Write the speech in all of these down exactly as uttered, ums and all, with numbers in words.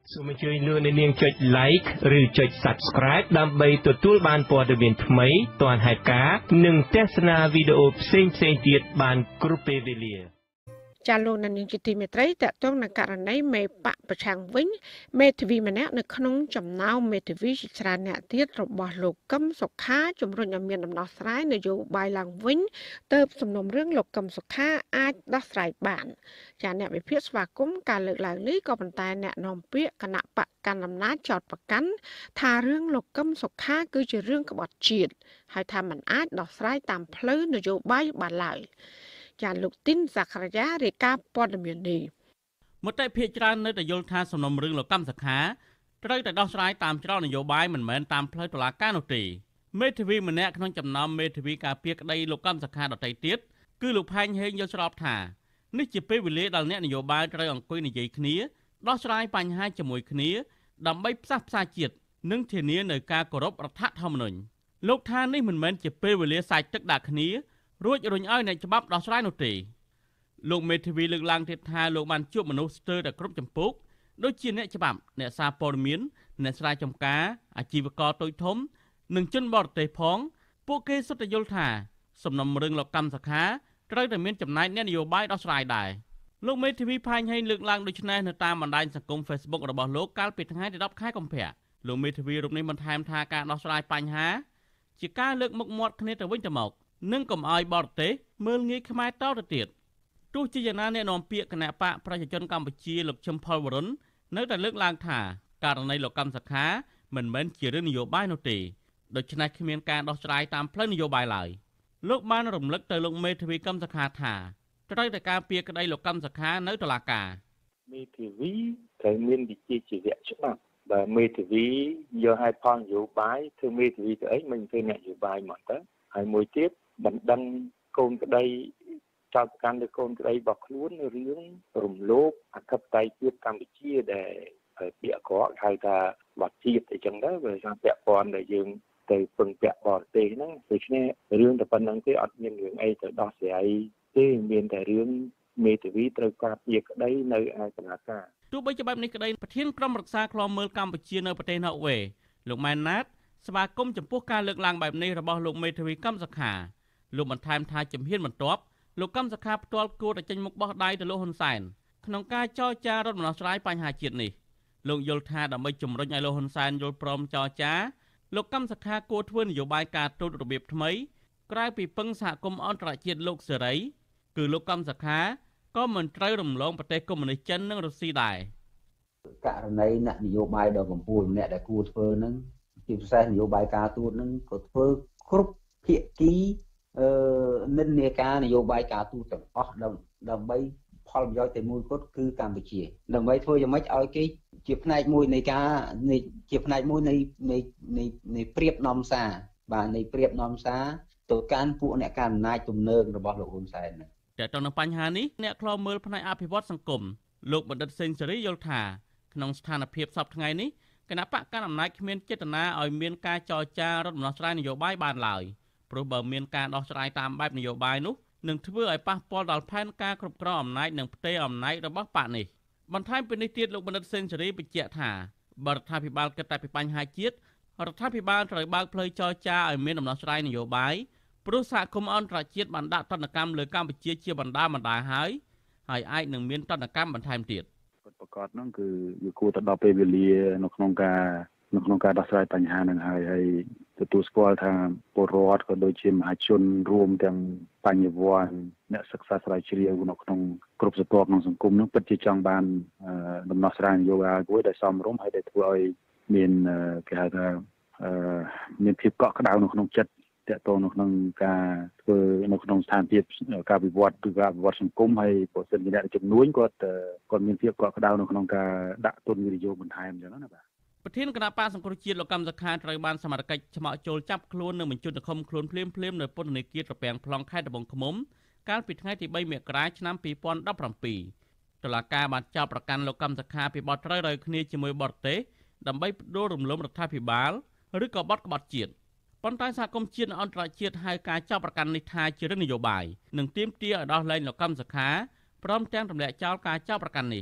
សូមអញ្ជើញលោកអ្នកនាងចុច like ឬចុច subscribe ដើម្បីទទួលបានព័ត៌មានថ្មីទាន់ហេតុការណ៍និងទស្សនាវីដេអូផ្សេងៗទៀតបានគ្រប់ពេលវេលាចាលោកនាងជាទីមេត្រីតកតងនឹងករណីមេបកប្រឆាំងវិញមេធាវីម្នាក់នៅក្នុងចំណោមមេធាវីជាច្រើនអ្នកទៀតរបស់លោកកឹមសុខាជំរុញឲ្យមានដំណោះស្រាយនយោបាយឡើងវិញទើបសំណុំរឿងលោកកឹមសុខាអាចដោះស្រាយបានចាអ្នកវិភាគស្វាគមន៍ការលើកឡើងនេះក៏ប៉ុន្តែអ្នកនាំពាក្យគណៈបកកណ្ដាលអំណាចចោទប្រកាន់ថារឿងលោកកឹមសុខាគឺជារឿងក្បត់ជាតិហើយថាมันអាចដោះស្រាយតាមផ្លូវនយោបាយបានឡើយចាលោកទីនសាក្រាយារាយការណ៍ព័ត៌មាននេះមតិភាគច្រើននៅតែយល់ថាសំណុំរឿងលោកកឹមសុខាត្រូវតែដោះស្រាយតាមច្រកនយោបាយមិនមែនតាមផ្លូវតុលាការនោះទេមេធាវីម្នាក់ក្នុងចំណោមមេធាវីការពារក្តីលោកកឹមសុខាដទៃទៀតគឺលោកផែងហេងយល់ស្របថានេះជាពេលវេលាដែលអ្នកនយោបាយត្រូវអង្គុយនិយាយគ្នាដោះស្រាយបញ្ហាជាមួយគ្នាដើម្បីផ្សះផ្សាជាតិនិងធានានៅការគោរពរដ្ឋធម្មនុញ្ញលោកថានេះមិនមែនជាពេលវេលាសាច់ទឹកដាក់គ្នារួចរុញឲ្យអ្នកច្បាប់ដោះស្រាយនោះទេលោកមេធាវីលើកឡើងទៀតថាលោកបានជួបមនុស្សស្ទើរតែគ្រប់ចម្ពោះដូចជាអ្នកច្បាប់អ្នកសារព័ត៌មានអ្នកស្រាវចម្ការអាជីវករតូចធំនិងជនបរទេសផងពួកគេសុទ្ធតែយល់ថាសំណុំរឿងលោកកឹមសុខាត្រូវតែមានចំណែកអ្នកនយោបាយដោះស្រាយដែរលោកមេធាវីផាញ់ហេងលើកឡើងដូចនេះនៅតាមបណ្ដាញសង្គម Facebook របស់លោកកាលពីថ្ងៃទីដប់ខែកុម្ភៈលោកមេធាវីរូបនេះបន្ថែមថាការដោះស្រាយបញ្ហាជាការលើកមុខមាត់គ្នាទៅវិញទៅមកនិងកុំឲ្យបរទេសមើលងាយខ្មែរតទៅទៀតទោះជាយ៉ាងណាអ្នកនាំពាក្យគណៈបកប្រជាជនកម្ពុជាលោកឈឹមផលវរុននៅតែលើកឡើងថាករណីលោកកឹមសុខាមិនមែនជារឿងនយោបាយនោះទេដូច្នេះគ្មានការដោះស្រាយតាមផ្លូវនយោបាយឡើយលោកបានរំលឹកទៅលោកមេធាវីកឹមសុខាថាត្រូវតែការពារក្តីលោកកឹមសុខានៅតុលាការមេធាវីត្រូវមានវិជ្ជាជីវៈច្បាប់បើមេធាវីយកហេតុផលនយោបាយធ្វើមេធាវីទៅអីមិនធ្វើអ្នកនយោបាយមកទៅហើយមួយទៀតបណ្ដឹងកូនក្តីចោទប្រកាន់លើកូនក្តីរបស់ខ្លួននៅរឿងរំលោភអធិបតេយ្យភាពកម្ពុជាដែលពាក្យអក្រក់ហៅថាបទជាតិអីចឹងទៅវាថាពាក់ព័ន្ធដែលយើងទៅពឹងពាក់បរទេសហ្នឹងដូច្នេះរឿងតែប៉ុណ្្នឹងទេអត់មានរឿងអីទៅដោះស្រាយទេមានតែរឿងមេធាវីត្រូវការពារក្តីនៅឯតុលាការទោះបីជាបែបនេះក្តីប្រធានក្រុមរក្សាឃ្លាំមើលកម្ពុជានៅប្រទេសណ័រវេលោកម៉ែនណាតស្វាគមន៍ចំពោះការលើកឡើងបែបនេះរបស់លោកមេធាវីកឹមសុខាលោកបន្ថែមថាជំហានបន្ទាប់លោកកឹមសុខាផ្ទាល់គួរតែចេញមុខបោះដៃទៅលោកហ៊ុនសែនក្នុងការចរចាររដ្ឋដំណោះស្រាយបញ្ហាជាតិនេះលោកយល់ថាដើម្បីជំរុញឲ្យលោកហ៊ុនសែនយល់ព្រមចរចាលោកកឹមសុខាគួរធ្វើនយោបាយការទូតរបៀបថ្មីក្រៅពីពឹងសហគមន៍អន្តរជាតិលោកសេរីគឺលោកកឹមសុខាក៏មិនត្រូវរំលងប្រទេសកុម្មុយនីសចិននិងរុស្ស៊ីដែរករណីអ្នកនយោបាយដ៏កំពូលម្នាក់ដែលគួរធ្វើនឹងជាពិសេសនយោបាយការទូតនឹងក៏ធ្វើគ្រប់ភាគីអឺនិន្នាការនយោបាយការទូតទាំងអស់ដើម្បីផលប្រយោជន៍តែមួយគត់គឺកម្ពុជាដើម្បីធ្វើយ៉ាងម៉េចឲ្យគេជាផ្នែកមួយនៃការជាផ្នែកមួយនៃនៃនៃនៃព្រៀបនាំសារបាទនៃព្រៀបនាំសារទៅកាន់ពួកអ្នកកាន់អំណាចទំនើបរបស់លោកហ៊ុនសែនហ្នឹងតែទៅនឹងបញ្ហានេះអ្នកខ្លោមើលផ្នែកអភិវឌ្ឍសង្គមលោកបណ្ឌិតសេងសេរីយល់ថាក្នុងស្ថានភាពសពថ្ងៃនេះគណៈបកកណ្ដាលអំណាចគ្មានចេតនាឲ្យមានការចរចារដ្ឋដំណោះស្រាយនយោបាយបានឡើយព្រោះបើមានការដោះស្រាយតាមបែបនយោបាយនោះនឹងធ្វើឲ្យប៉ះពាល់ដល់ផែនការគ្រប់គ្រងអំណាចនិងផ្ទៃអំណាចរបស់បកនេះបន្ថែមពីនេះទៀតលោកបណ្ឌិតសេងសេរីបញ្ជាក់ថាបរដ្ឋាភិបាលគិតតែពីបញ្ហាជាតិរដ្ឋាភិបាលត្រូវបើកផ្លូវចរចាឲ្យមានដំណោះស្រាយនយោបាយព្រោះសហគមន៍អន្តរជាតិបានដាក់ទណ្ឌកម្មលើកម្ពុជាជាបណ្ដាបណ្ដាហើយហើយអាចនឹងមានទណ្ឌកម្មបន្ថែមទៀតប្រកាសហ្នឹងគឺវាគួរទៅដល់ពេលវេលានៅក្នុងការនៅក្នុងការដោះស្រាយបញ្ហាហ្នឹងហើយហើយទទួលស្គាល់ថាពលរដ្ឋក៏ដូចជាមហាជនរួមទាំងបញ្ញវន្តអ្នកសិក្សាស្រាវជ្រាវនៅក្នុងគ្រប់ស្រទាប់ក្នុងសង្គមហ្នឹងពិតជាចង់បានដំណោះស្រាយនយោបាយមួយដែលសមរម្យហើយដែលធ្វើឲ្យមានគេហៅថាមានភាពកក់ក្ដៅនៅក្នុងចិត្តតកតនៅក្នុងការធ្វើនៅក្នុងស្ថានភាពការវិវត្តឬការវិវត្តសង្គមហើយប្រសិនជាអ្នកជំនួយគាត់គាត់មានភាពកក់ក្ដៅនៅក្នុងការដាក់ទុនវិនិយោគបន្ថែមអញ្ចឹងណាបាទប្រធានគណៈបកសង្គ្រោះជាតិលោកកឹមសុខាត្រូវបានសមត្ថកិច្ចឆ្មក់ចូលចាប់ខ្លួននិងបញ្ជូនទៅឃុំខ្លួនភ្លាមៗនៅពន្ធនាគារត្រពាំង plong ខេត្តត្បូងឃ្មុំកាលពីថ្ងៃទីបីមករាឆ្នាំពីរពាន់ដប់ប្រាំពីរតុលាការបានចោទប្រកាន់លោកកឹមសុខាពីបទត្រូវរែកគ្នាជាមួយបរទេសដើម្បីផ្ដួលរំលំរដ្ឋាភិបាលឬក៏បទក្បត់ជាតិប៉ុន្តែសហគមន៍ជាតិនិងអន្តរជាតិហៅការចោទប្រកាន់នេះថាជារឿងនយោបាយនិងទាមទារឲ្យដោះលែងលោកកឹមសុខាព្រមទាំងទម្លាក់ចោលការចោទប្រកាន់នេះ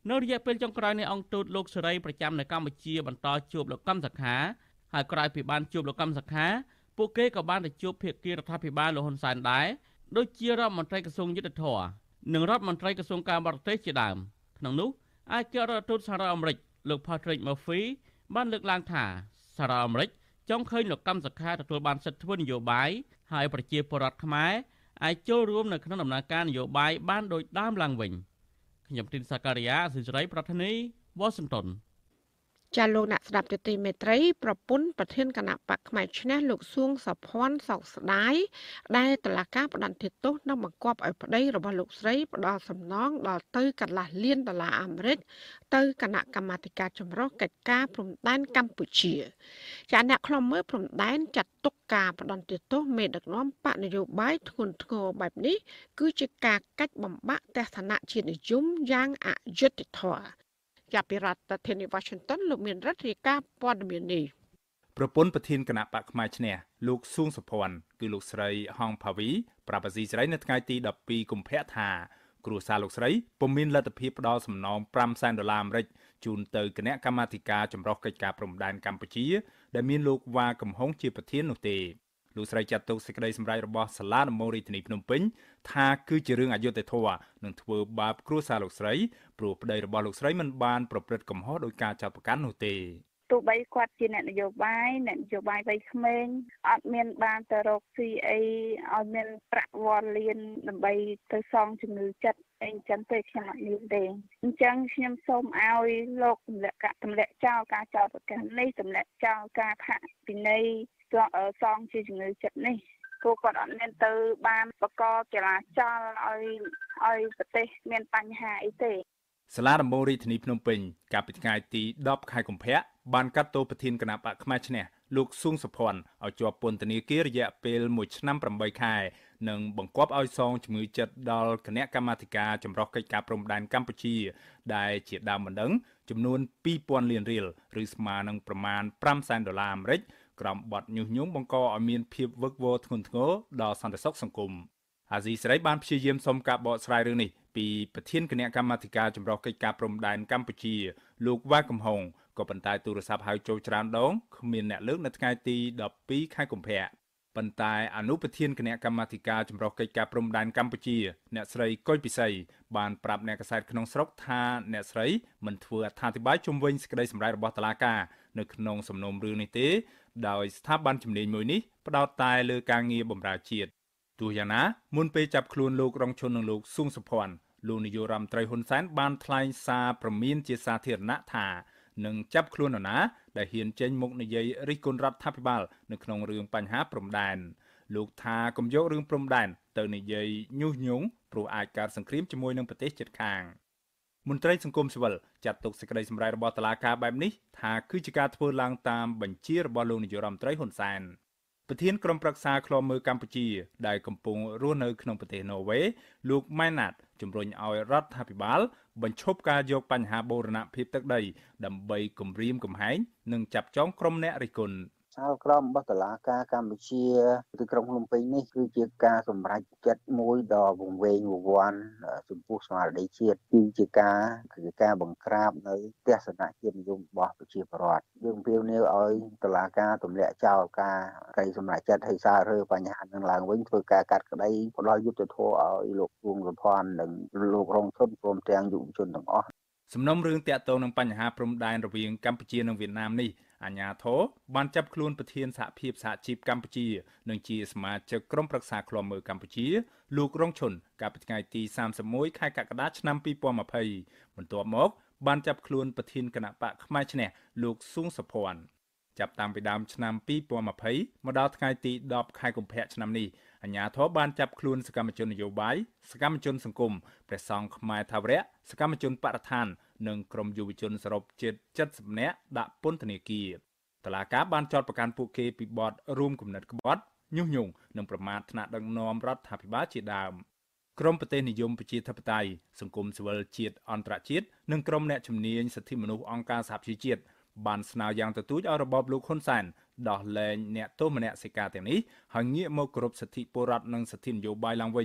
នៅរយៈពេលចុងក្រោយនេះអង្គទូតលោកសេរីប្រចាំនៅកម្ពុជាបន្តជួបលោកកឹមសុខាហើយក្រោយពីបានជួបលោកកឹមសុខាពួកគេក៏បានទៅជួបភាគីរដ្ឋាភិបាលលោកហ៊ុនសែនដែរដូចជារដ្ឋមន្ត្រីក្រសួងយុទ្ធភ័ពនិងរដ្ឋមន្ត្រីក្រសួងការបរទេសជាដើមក្នុងនោះឯករដ្ឋទូតសហរដ្ឋអាមេរិកលោក Patrick Murphy បានលើកឡើងថាសហរដ្ឋអាមេរិកចង់ឃើញលោកកឹមសុខាទទួលបានសិទ្ធិធ្វើនយោបាយហើយប្រជាពលរដ្ឋខ្មែរអាចចូលរួមនៅក្នុងដំណើរការនយោបាយបានដូចដើមឡើងវិញខ្ញុំទីនសាការីយ៉ាសិរីប្រធានីវ៉ាស៊ីនតោនចាលោកអ្នកស្ដាប់ទទីមេត្រីប្រពន្ធប្រធានគណៈបកផ្នែកឈ្នះលោកសួងសុភ័ណ្ឌសោកស្ដាយដែលតុលាការផ្តន្ទាទោសនិងបង្គាប់ឲ្យប្តីរបស់លោកស្រីផ្ដល់សំណងដល់ទៅកន្លះលានដុល្លារអាមេរិកទៅគណៈកម្មាធិការចម្រុះកិច្ចការព្រំដែនកម្ពុជាចាអ្នកខ្លំមើលព្រំដែនចាត់ទុកការផ្ដន្ទាទោសមេដឹកនាំបកនយោបាយធ្ងន់ធ្ងរបែបនេះគឺជាការកាច់បំបាក់ទស្សនៈជាតិនិយមយ៉ាងអយុត្តិធម៌ជាពីរដ្ឋធានី Washington លោកមានរដ្ឋាភិការព័ត៌មាននេះប្រពន្ធប្រធានគណៈបកផ្នែកឈ្នះលោកសួងសុភ័ណ្ឌគឺលោកស្រីហងផាវីប្រាប់អាស៊ីសេរីនៅថ្ងៃទីដប់ពីរកុម្ភៈថាគ្រួសារលោកស្រីពុំមានលទ្ធភាពផ្ដល់សំណងប្រាំសែនដុល្លារអាមេរិកជូនទៅគណៈកម្មាធិការចម្រុះកិច្ចការព្រំដែនកម្ពុជាដែលមានលោកវ៉ាកំហុងជាប្រធាននោះទេលោកស្រីចាត់ទុកសេចក្តីសម្រេចរបស់សាលាដំបងរាជធានីភ្នំពេញថាគឺជារឿងអយុត្តិធម៌និងធ្វើបាបគ្រួសារលោកស្រីព្រោះប្តីរបស់លោកស្រីមិនបានប្រព្រឹត្តកំហុសដោយការចោទប្រកាន់នោះទេទោះបីគាត់ជាអ្នកនយោបាយអ្នកនយោបាយវ័យក្មេងអត់មានបានទៅរកស៊ីអីឲ្យមានប្រាក់វ៉ាន់លានដើម្បីទៅសងជំងឺចិត្តអីអញ្ចឹងទេខ្ញុំអត់មានទេអញ្ចឹងខ្ញុំសូមឲ្យលោកទម្លាក់កាទម្លាក់ចោលការចោទប្រកាន់នេះទម្លាក់ចោលការផាកពិន័យសងជាជំងឺចិត្តនេះព្រោះគាត់អត់មានទៅបានបកកចរាចរណ៍ឲ្យឲ្យប្រទេសមានបញ្ហាអីទេសាលាដំបងរាជធានីភ្នំពេញកាលពីថ្ងៃទីដប់ខែកុម្ភៈបានកាត់ទោសប្រធានគណៈបកផ្នែកឈ្នះលោកសួងសុភ័ណ្ឌឲ្យជាប់ពន្ធនាគាររយៈពេលមួយឆ្នាំប្រាំបីខែនិងបង្គាប់ឲ្យសងជំងឺចិត្តដល់គណៈកម្មាធិការចម្រុះកិច្ចការព្រំដែនកម្ពុជាដែលជាដើមបណ្ដឹងចំនួនពីរពាន់លានរៀលឬស្មើនឹងប្រមាណប្រាំសែនដុល្លារអាមេរិកក្រោមបទញុះញង់បង្កឲ្យមានភាពវឹកវរធ្ងន់ធ្ងរដល់សន្តិសុខសង្គមអាស៊ីសេរីបានព្យាយាមសុំការបកស្រាយរឿងនេះពីប្រធានគណៈកម្មាធិការចម្រុះកិច្ចការព្រំដែនកម្ពុជាលោកវ៉ាកំហុងក៏ប៉ុន្តែទូរស័ព្ទហៅចូលច្រើនដងគ្មានអ្នកលើកនៅថ្ងៃទីដប់ពីរខែកុម្ភៈប៉ុន្តែអនុប្រធានគណៈកម្មាធិការចម្រុះកិច្ចការព្រំដែនកម្ពុជាអ្នកស្រីកុយពិសីបានប្រាប់អ្នកកាសែតក្នុងស្រុកថាអ្នកស្រីមិនធ្វើអត្ថាធិប្បាយជុំវិញសេចក្តីសម្រេចរបស់តុលាការនៅក្នុងសំណុំរឿងនេះទេដោយស្ថាប័នជំនាញមួយនេះផ្ដោតតែលើការងារបម្រើជាតិទោះយ៉ាងណាមុនពេលចាប់ខ្លួនលោករងឈុននិងលោកសួងសុភ័ណ្ឌលោកនាយករដ្ឋមន្ត្រីហ៊ុនសែនបានថ្លែងសារព្រមានជាសាធារណៈថានឹងចាប់ខ្លួននរណាដែលហ៊ានចេញមុខនិយាយរិះគន់រដ្ឋាភិបាលនៅក្នុងរឿងបញ្ហាព្រំដែនលោកថាកុំយករឿងព្រំដែនទៅនិយាយញុះញង់ព្រោះអាចកើតសង្គ្រាមជាមួយនឹងប្រទេសជិតខាងមន្ត្រីសង្គមស៊ីវិលចាត់ទុកសេចក្តីសម្រេចរបស់តុលាការបែបនេះថាគឺជាការធ្វើឡើងតាមបញ្ជារបស់លោកនាយករដ្ឋមន្ត្រីហ៊ុនសែនប្រធានក្រុមប្រឹក្សាឃ្លាំមើលកម្ពុជាដែលកំពុងរស់នៅក្នុងប្រទេសណូវេលោកម៉ែនណាតជំរុញឲ្យរដ្ឋាភិបាលបញ្ឈប់ការយកបញ្ហាបូរណភាពទឹកដីដើម្បីគំរាមកំហែងនិងចាប់ចងក្រុមអ្នករិះគន់សាលក្រមរបស់តុលាការកម្ពុជាទីក្រុងភ្នំពេញនេះគឺជាការសម្រេចចិត្តមួយដ៏វង្វេងវង្វាន់ចំពោះស្មារតីជាតិគឺជាការគឺជាការបង្ក្រាបនៅទស្សនៈជាតិនិយមរបស់ប្រជាពលរដ្ឋយើងពៀវនាវឲ្យតុលាការទម្លាក់ចោលការកៃសម្រេចចិត្តឲ្យសាររើបញ្ហានឹងឡើងវិញធ្វើការកាត់ក្តីផ្ដល់យុត្តិធម៌ឲ្យលោកសួងសុភ័ណ្ឌនិងលោករងឈុនព្រមទាំងយុវជនទាំងអស់សំណុំរឿងតាក់ទងនឹងបញ្ហាព្រំដែនរវាងកម្ពុជានិងវៀតណាមនេះអាជ្ញាធរបានចាប់ខ្លួនប្រធានសហភាពសហជីពកម្ពុជានិងជាសមាជិកក្រុមប្រឹក្សាឃ្លាំមើលកម្ពុជាលោករងឈុនកាលពីថ្ងៃទីសាមសិបមួយខែកក្កដាឆ្នាំពីរពាន់ម្ភៃបន្ទាប់មកបានចាប់ខ្លួនប្រធានគណៈបកផ្នែកឈ្នះលោកសួងសុភ័ណ្ឌចាប់តាំងពីដើមឆ្នាំពីរពាន់ម្ភៃមកដល់ថ្ងៃទីដប់ខែកុម្ភៈឆ្នាំនេះអាជ្ញាធរបានចាប់ខ្លួនសកម្មជននយោបាយសកម្មជនសង្គមព្រះសង្ឃខ្មែរថាវរៈសកម្មជនបរិស្ថាននិងក្រុមយុវជនសរុបជិត칠십នាក់ដាក់ពន្ធនាគារតុលាការបានចោទប្រកាន់ពួកគេពីបទរួមគំនិតក្បត់ញុះញង់និងប្រមាថថ្នាក់ដឹកនាំរដ្ឋាភិបាលជាដើមក្រមប្រទេសនិយមប្រជាធិបតេយ្យសង្គមស៊ីវិលជាតិអន្តរជាតិនិងក្រមអ្នកជំនាញសិទ្ធិមនុស្សអង្គការសហប្រជាជាតិបានស្នើយ៉ាងទទូចឲ្យរបបលោកហ៊ុនសែនដោះលែងអ្នកទោសមនសិការទាំងនេះហើយងាកមកគោរពសិទ្ធិពលរដ្ឋនិងសិទ្ធិនយោបាយឡើងវិញ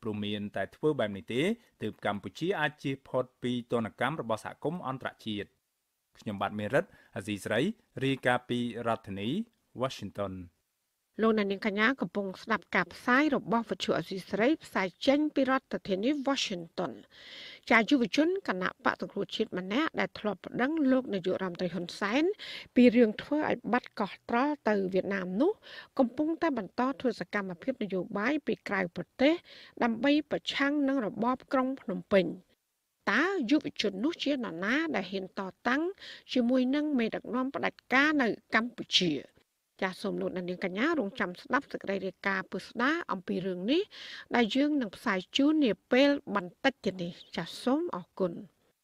ព្រមមានតែធ្វើបែបនេះទេទើបកម្ពុជាអាចជៀសផុតពីទណ្ឌកម្មរបស់សហគមន៍អន្តរជាតិខ្ញុំបាទមេរិតអាស៊ីសេរីរាយការណ៍ពីរដ្ឋធានី Washington លោកអ្នកនាងកញ្ញាកំពុងស្ដាប់ការផ្សាយរបស់វិទ្យុអាស៊ីសេរីផ្សាយចេញពីរដ្ឋធានី Washington ជាយុវជនគណៈបកសង្គ្រោះជាតិម្នាក់ដែលធ្លាប់ប្តឹងលោកនាយករដ្ឋមន្ត្រីហ៊ុនសែនពីរឿងធ្វើឲ្យបាត់កោះត្រល់ទៅវៀតណាមនោះកំពុងតែបន្តធ្វើសកម្មភាពនយោបាយពីក្រៅប្រទេសដើម្បីប្រឆាំងនឹងរបបក្រុងភ្នំពេញតើយុវជននោះជានរណាដែលហ៊ានតតាំងជាមួយនឹងមេដឹកនាំផ្ដាច់ការនៅកម្ពុជាចាសសូមលោកអ្នកនាងកញ្ញារងចាំស្ដាប់សេចក្តីរាយការណ៍ពិស្ដារអំពីរឿងនេះដែលយើងនឹងផ្សាយជូននាពេលបន្តិចទៀតនេះចាសសូមអរគុណ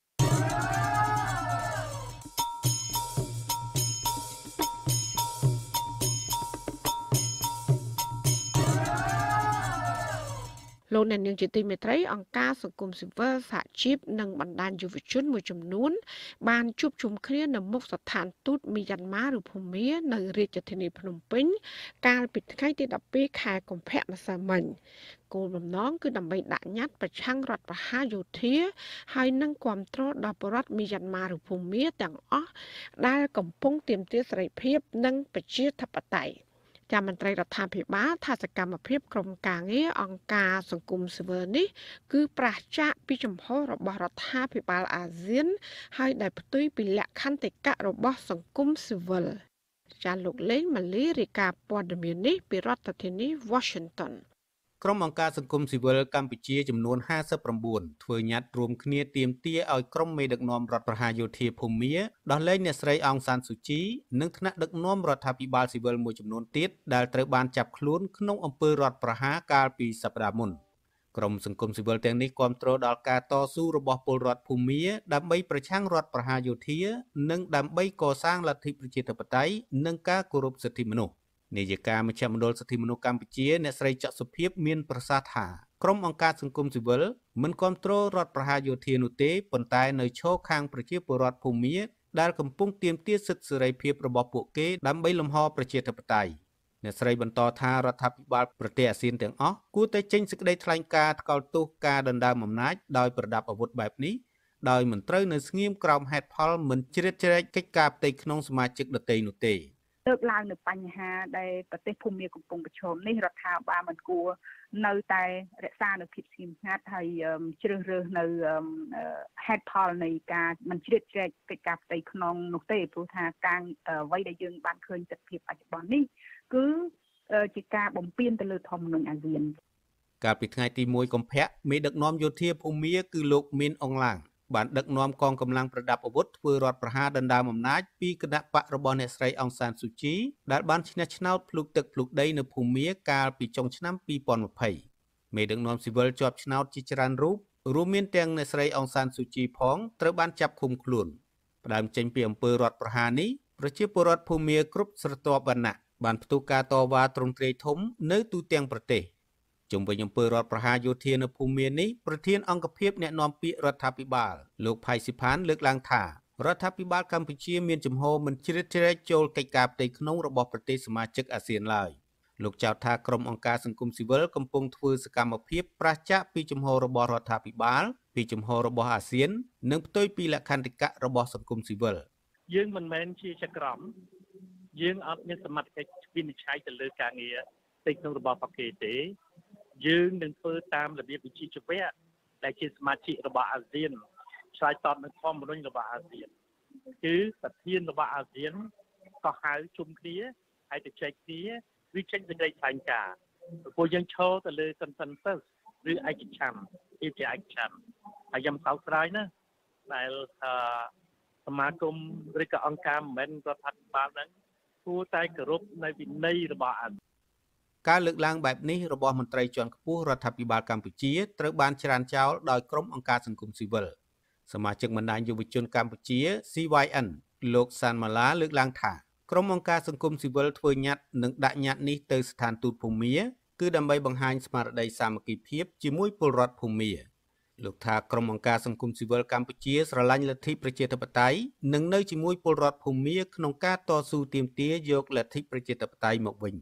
លោកអ្នកនាងជាទីមេត្រីអង្គការសង្គមស៊ីវិលសហជីពនិងបណ្ដាញយុវជនមួយចំនួនបានជួបជុំគ្នានៅមុខស្ថានទូតមីយ៉ាន់ម៉ាឬភូមានៅរាជធានីភ្នំពេញកាលពីថ្ងៃទីដប់ពីរខែកុម្ភៈម្សិលមិញគោលបំណងគឺដើម្បីដាក់ញត្តិប្រឆាំងរដ្ឋប្រហារយោធាហើយនឹងគាំទ្រដល់ប្រជាពលរដ្ឋមីយ៉ាន់ម៉ាឬភូមាទាំងអស់ដែលកំពុងទាមទារសេរីភាពនិងប្រជាធិបតេយ្យចាំមន្ត្រីរដ្ឋាភិបាលថាសកម្មភាពក្រុមការងារអង្គការសង្គមស៊ីវិលនេះគឺប្រឆាំងពីចំហរបស់រដ្ឋាភិបាលអាស៊ានហើយដែលផ្ទុយពីលក្ខន្តិកៈរបស់សង្គមស៊ីវិលចាលោកលេងម៉ាលីរាយការណ៍ព័ត៌មាននេះពីរដ្ឋធានី Washington ក្រុមអង្គការសង្គមស៊ីវិលកម្ពុជាចំនួនห้าสิบเก้าធ្វើញត្តិរួមគ្នាទាមទារឲ្យក្រុមមេដឹកនាំរដ្ឋប្រហារយោធាភូមាដោះលែងអ្នកស្រីអង្សានស៊ូជីនិងថ្នាក់ដឹកនាំរដ្ឋាភិបាលស៊ីវិលមួយចំនួនទៀតដែលត្រូវបានចាប់ខ្លួនក្នុងអំពើរដ្ឋប្រហារកាលពីសប្តាហ៍មុនក្រុមសង្គមស៊ីវិលទាំងនេះគាំទ្រដល់ការតស៊ូរបស់ពលរដ្ឋភូមាដើម្បីប្រឆាំងរដ្ឋប្រហារយោធានិងដើម្បីកសាងលទ្ធិប្រជាធិបតេយ្យនិងការគោរពសិទ្ធិមនុស្សនាយិកាមជ្ឈមណ្ឌលសិទ្ធិមនុស្សកម្ពុជាអ្នកស្រីច័ក្សុភាពមានប្រសាសន៍ថាក្រុមអង្គការសង្គមស៊ីវិលមិនគាំទ្ររដ្ឋប្រហារយោធានោះទេប៉ុន្តែនៅឈរខាងប្រជាពលរដ្ឋភូមាដែលកំពុងទាមទារសិទ្ធិសេរីភាពរបស់ពួកគេដើម្បីលំហប្រជាធិបតេយ្យអ្នកស្រីបន្តថារដ្ឋាភិបាលប្រទេសអាស៊ានទាំងអស់គួរតែចេញសេចក្តីថ្លែងការណ៍ថ្កោលទោសការដណ្ដើមអំណាចដោយប្រដាប់អាវុធបែបនេះដោយមិនត្រូវនៅស្ងៀមក្រោមហេតុផលមិនជ្រៀតជ្រែកកិច្ចការផ្ទៃក្នុងសមាជិកដទៃនោះទេលើកឡើងនៅបញ្ហាដែលប្រទេសភូមាកំពុងប្រឈមនេះរដ្ឋាភិបាលមិនគួរនៅតែរក្សានៅភាពស្ងៀមស្ងាត់ហើយជ្រើសរើសនៅហេតុផលនៃការមិនជ្រៀតជ្រែកកិច្ចការផ្ទៃក្នុងនោះទេព្រោះថាការអ្វីដែលយើងបានឃើញទស្សនវិជ្ជាបច្ចុប្បន្ននេះគឺជាការបំពានទៅលើធម្មនុញ្ញអាស៊ានកាលពីថ្ងៃទីមួយកុម្ភៈមេដឹកនាំយោធាភូមាគឺលោកមានអងឡាងបានដឹកនាំកងកម្លាំងប្រដាប់អាវុធធ្វើរដ្ឋប្រហារដណ្ដើមអំណាចពីគណៈបករបស់អ្នកស្រីអង្សានស៊ូជីដែលបានឈ្នះឆ្នោតភ្លុកទឹកភ្លុកដីនៅភូមាកាលពីចុងឆ្នាំពីរពាន់ยี่สิบមេដឹកនាំស៊ីវិលជាប់ឆ្នោតជាច្រើនរូបរួមមានទាំងអ្នកស្រីអង្សានស៊ូជីផងត្រូវបានចាប់ឃុំខ្លួនផ្ដើមចេញពីអំពើរដ្ឋប្រហារនេះប្រជាពលរដ្ឋភូមាគ្រប់ស្រទាប់វណ្ណៈបានផ្ទុះការតវ៉ាទ្រង់ទ្រាយធំនៅទូទាំងប្រទេសជុំវិញអំពើរដ្ឋប្រហារយោធានៅភូមានេះប្រធានអង្គភិបអ្នកនាំពាក្យរដ្ឋាភិបាលលោកផៃស៊ីផានលើកឡើងថារដ្ឋាភិបាលកម្ពុជាមានជំហរមិនជ្រៀតជ្រែកចូលកិច្ចការផ្ទៃក្នុងរបស់ប្រទេសសមាជិកអាស៊ានឡើយលោកចោទថាក្រុមអង្គការសង្គមស៊ីវិលកំពុងធ្វើសកម្មភាពប្រឆាំងពីជំហររបស់រដ្ឋាភិបាលពីជំហររបស់អាស៊ាននិងផ្ទុយពីលក្ខន្តិកៈរបស់សង្គមស៊ីវិលយើងមិនមែនជាចក្រមយើងអត់មានសមត្ថកិច្ចវិនិច្ឆ័យទៅលើការងារផ្ទៃក្នុងរបស់ប្រទេសទេយើងនឹងធ្វើតាមរបៀបវិជ្ជាជីវៈដែលជាសមាជិករបស់អាស៊ានឆ្លើយតបនឹងធម្មនុញ្ញរបស់អាស៊ានគឺប្រធានរបស់អាស៊ានក៏ហៅជុំគ្នាហើយទៅចែកគ្នាវាចេញសេចក្តីថ្លែងការណ៍ព្រោះយើងឈរទៅលើ consensus ឬឯកច្ឆន្ទជាឯកច្ឆន្ទហើយខ្ញុំសោកស្ដាយណាស់ដែលសមាគមឬក៏អង្គការមិនមែនរដ្ឋាភិបាលហ្នឹងគួរតែគោរពនៅវិន័យរបស់អាស៊ានការលើកឡើងបែបនេះរបស់មន្ត្រីជាន់ខ្ពស់រដ្ឋាភិបាលកម្ពុជាត្រូវបានច្រានចោលដោយក្រុមអង្គការសង្គមស៊ីវិលសមាជិកបណ្ដាញយុវជនកម្ពុជា C Y N លោកសានម៉ាឡាលើកឡើងថាក្រុមអង្គការសង្គមស៊ីវិលធ្វើញត្តិនិងដាក់ញត្តិនេះទៅស្ថានទូតភូមាគឺដើម្បីបង្ហាញស្មារតីសាមគ្គីភាពជាមួយពលរដ្ឋភូមាលោកថាក្រុមអង្គការសង្គមស៊ីវិលកម្ពុជាស្រឡាញ់លទ្ធិប្រជាធិបតេយ្យនិងនៅជាមួយពលរដ្ឋភូមាក្នុងការតស៊ូទាមទារយកលទ្ធិប្រជាធិបតេយ្យមកវិញ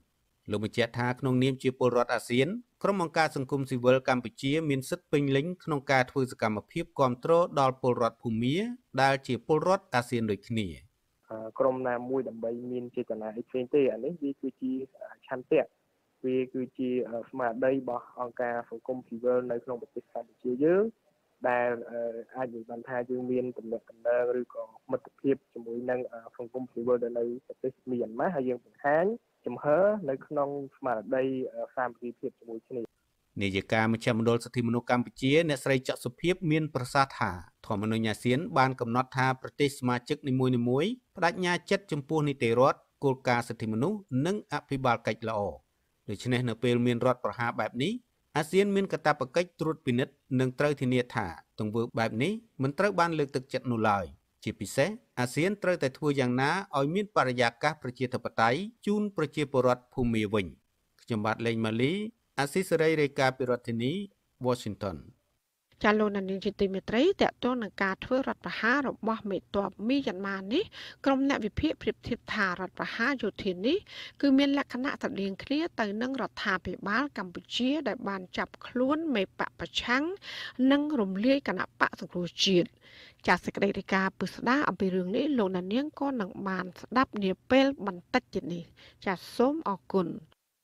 លោកបញ្ជាក់ថាក្នុងនាមជាពលរដ្ឋអាស៊ានក្រុមអង្គការសង្គមស៊ីវិលកម្ពុជាមានសិទ្ធិពេញលេញក្នុងការធ្វើសកម្មភាពគាំទ្រដល់ពលរដ្ឋភូមាដែលជាពលរដ្ឋអាស៊ានដូចគ្នាក្រមណាមួយដើម្បីមានចេតនាអីផ្សេងទេអានេះវាគឺជាឆន្ទៈវាគឺជាស្មារតីរបស់អង្គការសង្គមស៊ីវិលនៅក្នុងប្រទេសកម្ពុជាយើងដែលអាចនិយាយបានថាយើងមានទំនាក់ទំនងឬក៏មិត្តភាពជាមួយនឹងសង្គមស៊ីវិលនៅប្រទេសមីយ៉ាន់ម៉ាហើយយើងបង្ហាញចំហនៅក្នុងស្មារតីសាមគ្គីភាពជាមួយគ្នានាយិកាមជ្ឈមណ្ឌលសិទ្ធិមនុស្សកម្ពុជាអ្នកស្រីច័ក្សុភាពមានប្រសាសន៍ថាធម្មនុញ្ញអាស៊ានបានកំណត់ថាប្រទេសសមាជិកនីមួយៗបដិញ្ញាចិត្តចំពោះនីតិរដ្ឋគោលការណ៍សិទ្ធិមនុស្សនិងអភិបាលកិច្ចល្អដូច្នេះនៅពេលមានរដ្ឋប្រហារបែបនេះអាស៊ានមានកាតព្វកិច្ចត្រួតពិនិត្យនិងត្រូវធានាថាទង្វើបែបនេះមិនត្រូវបានលើកទឹកចិត្តនោះឡើយជាពិសេសអាស៊ានត្រូវតែធ្វើយ៉ាងណាឲ្យមានបរិយាកាសប្រជាធិបតេយ្យជូនប្រជាពលរដ្ឋភូមាវិញខ្ញុំបាទលេងម៉ាលីអាស៊ីសេរីរាយការណ៍ពីរដ្ឋធានី Washington ចាលោកនាយកទីមេត្រីតកតងនឹងការធ្វើរដ្ឋប្រហាររបស់មេតបមីយ៉ាន់ម៉ានេះក្រុមអ្នកវិភាគប្រៀបធៀបថារដ្ឋប្រហារយោធានេះគឺមានលក្ខណៈស្រដៀងគ្នាទៅនឹងរដ្ឋាភិបាលកម្ពុជាដែលបានចាប់ខ្លួនមេបកប្រឆាំងនិងរំលាយគណៈបកសង្គ្រោះជាតិចាសសេចក្តីរាយការណ៍ពិស្ដារអំពីរឿងនេះលោកនាងក៏នឹងបានស្ដាប់នាពេលបន្តិចទៀតនេះចាសសូមអរគុណ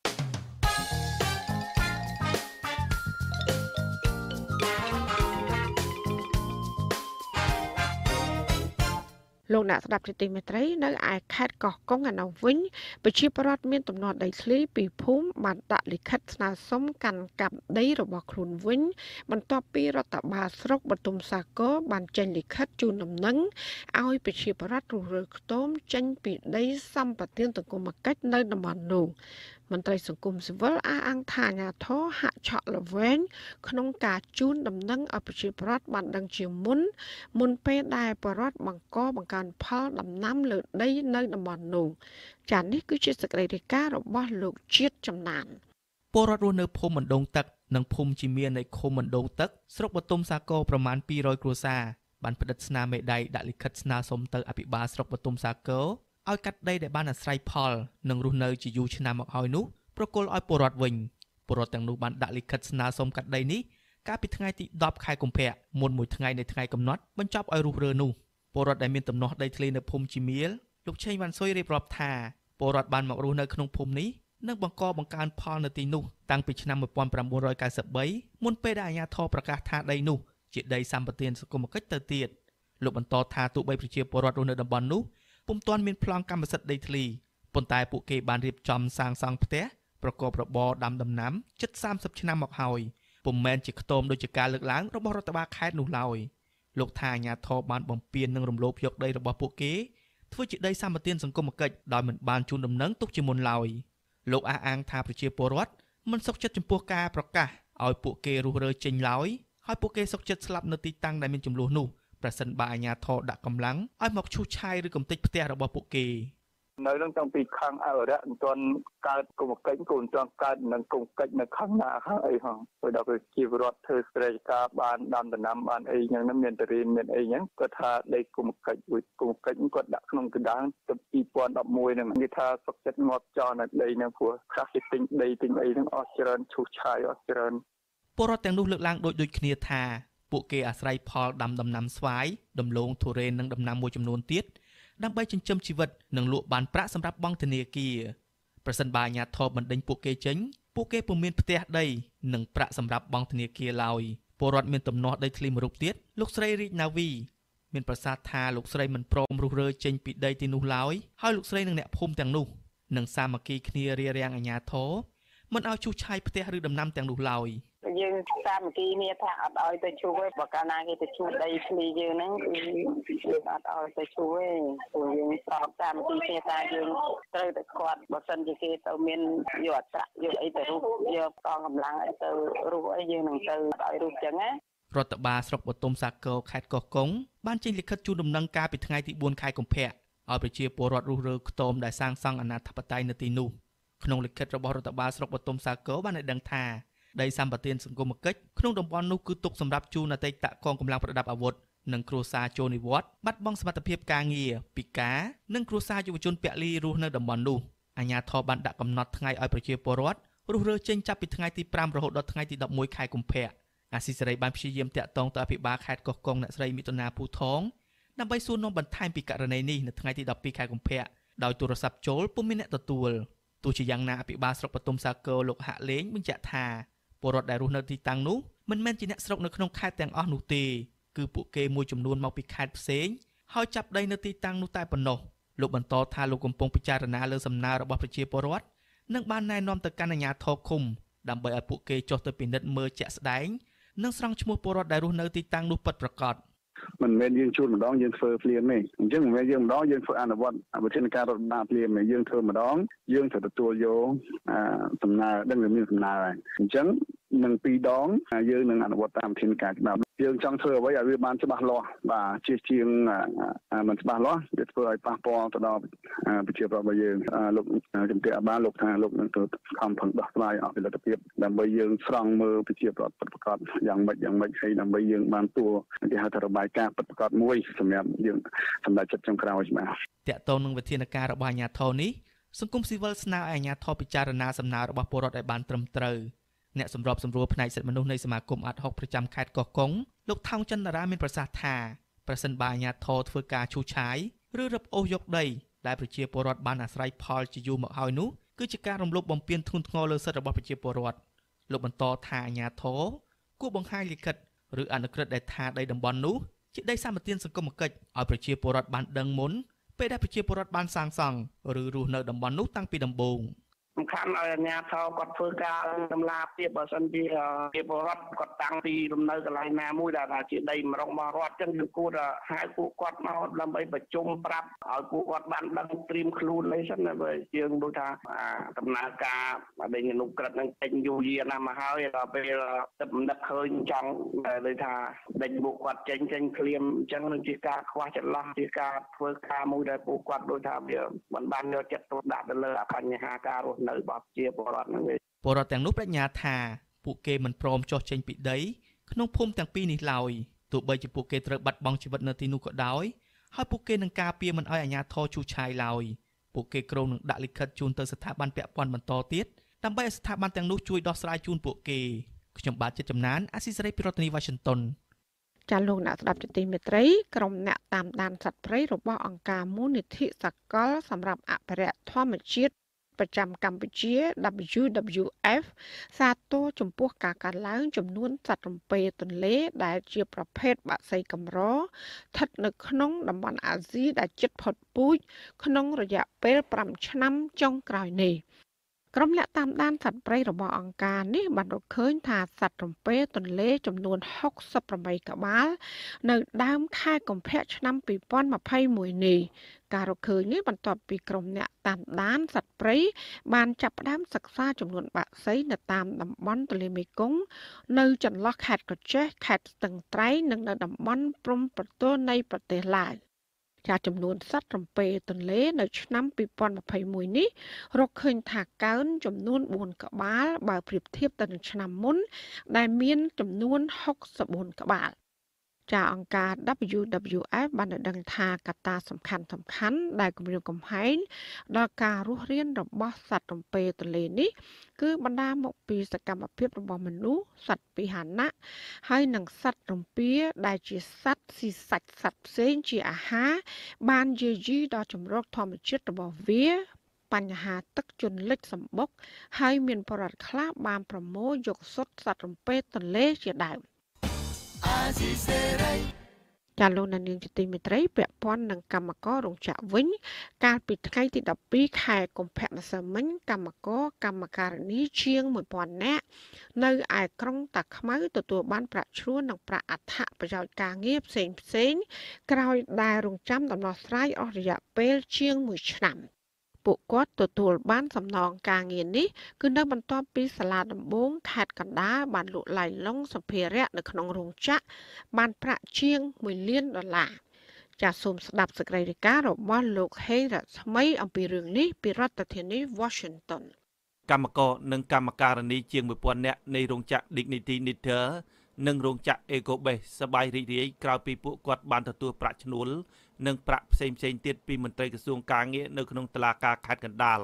លោកអ្នកស្ដាប់ជាទីមេត្រីនៅឯខេត្តកោះកុងឯនោះវិញប្រជាពលរដ្ឋមានទំនាស់ដីធ្លីពីភូមិបានដាក់លិខិតស្នើសុំកាន់កាប់ដីរបស់ខ្លួនវិញបន្ទាប់ពីរដ្ឋបាលស្រុកបទុមសាគរបានចេញលិខិតជូនដំណឹងឲ្យប្រជាពលរដ្ឋរស់រើខ្ទមចេញពីដីសម្បត្តិសង្គមគិច្ចនៅតំបន់នោះមន្ត្រីសង្គមស៊ីវិលអះអាងថាអាញាធរហាក់ឆក់ល្វែងក្នុងការជូនដំណឹងឲ្យប្រជាពលរដ្ឋបានដឹងជាមុនមុនពេលដែលប្រជាពលរដ្ឋបង្កបង្កើនផលដំណាំលើដីនៅតំបន់នោះចា៎នេះគឺជាសេចក្តីរាយការណ៍របស់លោកជាតិចំណានពលរដ្ឋរស់នៅភូមិបណ្ដងទឹកនិងភូមិជីមៀននៃឃុំបណ្ដងទឹកស្រុកបទុមសាគរប្រមាណពីររយគ្រួសារបានផ្តិតស្នាមេដៃដាក់លិខិតស្នើសុំទៅអភិបាលស្រុកបទុមសាគរឲ្យកាត់ដីដែលបានអាស្រ័យផលនិងរស់នៅជាយូរឆ្នាំមកហើយនោះប្រគល់ឲ្យពលរដ្ឋវិញពលរដ្ឋទាំងនោះបានដាក់លិខិតស្នើសុំកាត់ដីនេះកាលពីថ្ងៃទីដប់ខែកុម្ភៈមុនមួយថ្ងៃនៃថ្ងៃកំណត់បញ្ចប់ឲ្យរុះរើនោះពលរដ្ឋដែលមានទំនាស់ដីធ្លីនៅភូមិជីមៀលលោកឆេងវ៉ាន់ស៊ុយរៀបរាប់ថាពលរដ្ឋបានមករស់នៅក្នុងភូមិនេះនិងបង្កបង្កើនផលនៅទីនោះតាំងពីឆ្នាំmột nghìn chín trăm chín mươi baមុនពេលដែលអាជ្ញាធរប្រកាសថាដីនោះជាដីសម្បត្តិសង្គមគិច្ចទៅទៀតលោកបន្តថាទោះបីប្រជាពលរដ្ឋរស់នៅតំបន់នោះពុំទាន់មានប្លង់កម្មសិទ្ធិដីធ្លីប៉ុន្តែពួកគេបានរៀបចំសាងសង់ផ្ទះប្រកបរបរដាំដំណាំជិតសាមសិបឆ្នាំមកហើយពុំមែនជាខ្ទមដូចជាការលើកឡើងរបស់រដ្ឋបាលខេត្តនោះឡើយលោកថាអាជ្ញាធរបានបំពាននិងរំលោភយកដីរបស់ពួកគេធ្វើជាដីសម្បត្តិសង្គមគិច្ចដោយមិនបានជូនដំណឹងទុកជាមុនឡើយលោកអះអាងថាប្រជាពលរដ្ឋមិនសុខចិត្តចំពោះការប្រកាសឲ្យពួកគេរុះរើចេញឡើយហើយពួកគេសុខចិត្តស្លាប់នៅទីតាំងដែលមានចំនួននោះប្រសិនបើអាជ្ញាធរដាក់កម្លាំងឲ្យមកឈូសឆាយឬកំទេចផ្ទះរបស់ពួកគេនៅនឹងតាំងពីខាងអរិយមិនទាន់កើតគុំកិច្ចគូនទាន់កើតនឹងគុំកិច្ចនៅខាងណាខាងអីហងព្រោះដល់ប្រជាពលរដ្ឋធ្វើស្រែចម្ការបានដាំដំណាំបានអីយ៉ាងហ្នឹងមានតរៀនមានអីហ្នឹងគាត់ថាដីគុំកិច្ចមួយគុំកិច្ចគាត់ដាក់ក្នុងកណ្ដាលទៅពីរពាន់ដប់មួយហ្នឹងគេថាសុខចិត្តងាប់ចោលនៅដីហ្នឹងព្រោះខ្លះគេទិញដីទិញអីហ្នឹងអស់ច្រើនឈូសឆាយអស់ច្រើនពលរដ្ឋទាំងនោះលើកឡើងដូចដូចគ្នាថាពួកគេអាស្រ័យផលដាំដំណាំស្វាយដំឡូងទុរេននិងដំណាំមួយចំនួនទៀតដើម្បីចិញ្ចឹមជីវិតនិងលក់បានប្រាក់សម្រាប់បង់ធនាគារប្រសិនបើអាជ្ញាធរបណ្ដេញពួកគេចេញពួកគេពុំមានផ្ទះដីនិងប្រាក់សម្រាប់បង់ធនាគារឡើយពលរដ្ឋមានទំនាស់ដីធ្លីមួយរូបទៀតលោកស្រីរីកណាវីមានប្រសាសន៍ថាលោកស្រីមិនព្រមរុះរើចេញពីដីទីនោះឡើយហើយលោកស្រីនិងអ្នកភូមិទាំងនោះនឹងសាមគ្គីគ្នារារាំងអាជ្ញាធរមិនឲ្យឈូសឆាយផ្ទះឬដំណាំទាំងនោះឡើយយើងសាមគ្គីគ្នាថាអត់ឲ្យទៅជួទេបើកាលណាគេទៅជួដីធ្លីយើងហ្នឹងគឺយើងអត់ឲ្យទៅជួទេព្រោះយើងស្របសាមគ្គីគ្នាថាយើងត្រូវតែគាត់បើសិនជាគេទៅមានយកអត្រៈយកអីទៅរុះយកកងកម្លាំងអីទៅរុះអីយើងនឹងទៅឲ្យរុះចឹងណារដ្ឋបាលស្រុកបទុមសាគរខេត្តកោះកុងបានចេញលិខិតជូនដំណឹងកាលពីថ្ងៃទីបួនខែកុម្ភៈឲ្យប្រជាពលរដ្ឋរុះរើខ្ទមដែលសាងសង់អនាធិបតេយ្យនៅទីនោះក្នុងលិខិតរបស់រដ្ឋបាលស្រុកបទុមសាគរបានឲ្យដឹងថាដីសម្បត្តិសង្គមគិច្ចក្នុងតំបន់នោះគឺទុកសម្រាប់ជូនអតីតកងកម្លាំងប្រដាប់អាវុធនិងគ្រួសារចូលនិវត្តន៍បាត់បង់សមត្ថភាពការងារពិការនិងគ្រួសារយុវជនពលីរស់នៅតំបន់នោះអាជ្ញាធរបានដាក់កំណត់ថ្ងៃឲ្យប្រជាពលរដ្ឋរុះរើចេញចាប់ពីថ្ងៃទីប្រាំរហូតដល់ថ្ងៃទីដប់មួយខែកុម្ភៈអាស៊ីសេរីបានព្យាយាមតាក់ទងទៅអភិបាលខេត្តកោះកុងអ្នកស្រីមិថុនាភូថងដើម្បីសួរនាំបន្ថែមពីករណីនេះនៅថ្ងៃទីដប់ពីរខែកុម្ភៈដោយទូរស័ព្ទចូលពុំមានអ្នកទទួលទោះជាយ៉ាងណាអភិបាលស្រុកបទុមសាគរលោកហាក់លេងបញ្ជាក់ថាពលរដ្ឋដែលរស់នៅទីតាំងនោះមិនមែនជាអ្នកស្រុកនៅក្នុងខេត្តទាំងអស់នោះទេគឺពួកគេមួយចំនួនមកពីខេត្តផ្សេងហើយចាប់ដីនៅទីតាំងនោះតែប៉ុណ្ណោះលោកបន្តថាលោកកំពុងពិចារណាលើសំណើរបស់ប្រជាពលរដ្ឋនិងបានណែនាំទៅកាន់អាជ្ញាធរឃុំដើម្បីឲ្យពួកគេចុះទៅពិនិត្យមើលជាក់ស្ដែងនិងស្រង់ឈ្មោះពលរដ្ឋដែលរស់នៅទីតាំងនោះពិតប្រាកដមិនមែនយើងជួតម្ដងយើងធ្វើភ្លាមទេអញ្ចឹងមិនមែនយើងម្ដងយើងធ្វើអនុវត្តវិធានការរដ្ឋបាលភ្លាមទេយើងធ្វើម្ដងយើងត្រូវទទួលយកដំណើរដឹងថាមានដំណើរហើយអញ្ចឹងនឹងពីរដងយើងនឹងអនុវត្តតាមវិធានការច្បាប់យើងចង់ធ្វើអ្វីឲ្យវាបានច្បាស់លាស់បាទជាជាងមិនច្បាស់លាស់វាធ្វើឲ្យប៉ះពាល់ទៅដល់ប្រជាពលរដ្ឋរបស់យើងលោកជំទាវបានលោកថាលោកនឹងធ្វើខំប្រឹងដោះស្រាយអស់ផលិតភាពដើម្បីយើងស្រង់មើលប្រជាពលរដ្ឋពិតប្រាកដយ៉ាងម៉េចយ៉ាងម៉េចហើយដើម្បីយើងបានទួគេហៅថារបាយការណ៍ពិតប្រាកដមួយសម្រាប់យើងសម្រាប់ចិត្តចុងក្រោយបាទតកតងនឹងវិធានការរបស់អាជ្ញាធរនេះសង្គមស៊ីវិលស្នើឲ្យអាជ្ញាធរពិចារណាសំណើរបស់ពលរដ្ឋឲ្យបានត្រឹមត្រូវអ្នកសម្របសម្រួលផ្នែកសិទ្ធិមនុស្សនៃសមាគមអាត់ហុកប្រចាំខេត្តកោះកុងលោកថោងចន្ទរាមានប្រសាសន៍ថាប្រសិនបើអាជ្ញាធរធ្វើការឈូសឆាយឬរឹបអូសយកដីដែលប្រជាពលរដ្ឋបានអាស្រ័យផលជាយូរមកហើយនោះគឺជាការរំលោភបំពានធ្ងន់ធ្ងរលើសិទ្ធិរបស់ប្រជាពលរដ្ឋលោកបន្តថាអាជ្ញាធរគួរបង្ហាញលិខិតឬអនុក្រឹត្យដែលថាដីតំបន់នោះជាដីសម្បត្តិសង្គមគិច្ចឲ្យប្រជាពលរដ្ឋបានដឹងមុនពេលដែលប្រជាពលរដ្ឋបានសាងសង់ឬរស់នៅតំបន់នោះតាំងពីដំបូងសំខាន់ឲ្យអាជ្ញាធរគាត់ធ្វើការតម្លាភាពបើសិនជាជាពលរដ្ឋគាត់តាំងពីលំនៅកន្លែងណាមួយដែលថាជាដីម្រងរបស់រដ្ឋចឹងគឺគួរតែហៅពួកគាត់មកដើម្បីប្រជុំប្រាប់ឲ្យពួកគាត់បានដឹងត្រៀមខ្លួនអីសិនណាបើយើងដូចថាដំណើរការដីអនុក្រឹត្យនឹងពេញយូរយារណាស់មកហើយដល់ពេលទឹកនឹកឃើញចង់ដូចថាដេញពួកគាត់ចេញចេញភ្លាមអញ្ចឹងនឹងជាការខ្វះចន្លោះជាការធ្វើការមួយដែលពួកគាត់ដូចថាវាមិនបានយកចិត្តទុកដាក់ទៅលើបញ្ហាការរស់នៅរបស់ជាពលរដ្ឋហ្នឹងទេពលរដ្ឋទាំងនោះប្រាជ្ញាថាពួកគេមិនព្រមចុះចេញពីដីក្នុងភូមិទាំងពីរនេះឡើយទោះបីជាពួកគេត្រូវបាត់បង់ជីវិតនៅទីនោះក៏ដោយហើយពួកគេនឹងការពារមិនឲ្យអាជ្ញាធរឈូសឆាយឡើយពួកគេក្រុងនឹងដាក់លិខិតជូនទៅស្ថាប័នពាក់ព័ន្ធបន្តទៀតដើម្បីឲ្យស្ថាប័នទាំងនោះជួយដោះស្រាយជូនពួកគេខ្ញុំបាទចិត្តចំណានអាស៊ីសេរីពីរដ្ឋធានី Washington ចាលោកអ្នកស្ដាប់ជាទីមេត្រីក្រុមអ្នកតាមដានសត្វព្រៃរបស់អង្គការមូលនិធិសកលសម្រាប់អភិរក្សធម្មជាតិប្រចាំកម្ពុជា W W F សាទរចំពោះការកើនឡើងចំនួនសត្វរំពេទន្លេដែលជាប្រភេទបក្សីកម្រស្ថិតនៅក្នុងតំបន់អាស៊ីដែលជិតផុតពូជក្នុងរយៈពេលប្រាំឆ្នាំចុងក្រោយនេះក្រុមអ្នកតាមដានសត្វព្រៃរបស់អង្គការនេះបានរកឃើញថាសត្វរំពេទន្លេចំនួនហុកសិបប្រាំបីក្បាលនៅដើមខែកុម្ភៈឆ្នាំពីរពាន់ម្ភៃមួយនេះការរកឃើញនេះបន្ទាប់ពីក្រុមអ្នកតាមដានសត្វព្រៃបានចាប់ផ្ដើមសិក្សាចំនួនបក្សីនៅតាមតំបន់ទន្លេមេគង្គនៅចន្លោះខេត្តកោះចេះខេត្តស្ទឹងត្រែងនិងនៅតំបន់ព្រំប្រទល់នៃប្រទេសឡាវចាចំនួនសត្វរំពេទន្លេនៅឆ្នាំពីរពាន់ម្ភៃមួយនេះរកឃើញថាកើនចំនួនបួនក្បាលបើប្រៀបធៀបទៅនឹងឆ្នាំមុនដែលមានចំនួនហុកសិបបួនក្បាលចាអង្គការ W W F បានដឹងថាកត្តាសំខាន់សំខាន់ដែលគម្រាមកំហែងដល់ការរស់រានរបស់សត្វរំពេទន្លេនេះគឺបណ្ដាលមកពីសកម្មភាពរបស់មនុស្សសត្វពាហនៈហើយនិងសត្វរំពាដែលជាសត្វស៊ីសាច់សត្វផ្សេងជាអាហារបានយាយីដល់ជម្រកធម្មជាតិរបស់វាបញ្ហាទឹកជន់លិចសម្បុកហើយមានបរិវត្តខ្លះបានប្រមូលយកសុទ្ធសត្វរំពេទន្លេជាដើមចាលោកនាងជាទីមេត្រីពាក់ព័ន្ធនឹងកម្មកររោងចក្រវិញកាលពីថ្ងៃទីដប់ពីរខែកុម្ភៈម្សិលមិញកម្មករកម្មការិនីជាងមួយពាន់នាក់នៅឯក្រុងតាខ្មៅទទួលបានប្រាក់ឈ្នួលនិងប្រាក់អត្ថប្រយោជន៍ការងារផ្សេងផ្សេងក្រោយដែលរងចាំដំណោះស្រាយអស់រយៈពេលជាងមួយឆ្នាំពួកគាត់ទទួលបានសំណងការងារនេះគឺនៅបន្ទាប់ពីសាលាដំបងខេត្តកណ្ដាលបានលក់ឡាយឡុងសម្ភារៈនៅក្នុងរោងចក្របានប្រាក់ជាងមួយលានដុល្លារចាសសូមស្ដាប់សេចក្តីរាយការណ៍របស់លោកហេងរស្មីអំពីរឿងនេះពីរដ្ឋធានី Washington កម្មករនិងកម្មការិនីជាងមួយពាន់នាក់នៃរោងចក្រ Dignity Knitwear និងរោងចក្រ Ecobase សប្បាយរីករាយក្រោយពីពួកគាត់បានទទួលប្រាក់ឈ្នួលនិងប្រាក់ផ្សេងៗទៀតពីមន្ត្រីក្រសួងការងារនៅក្នុងតុលាការខេត្តកណ្ដាល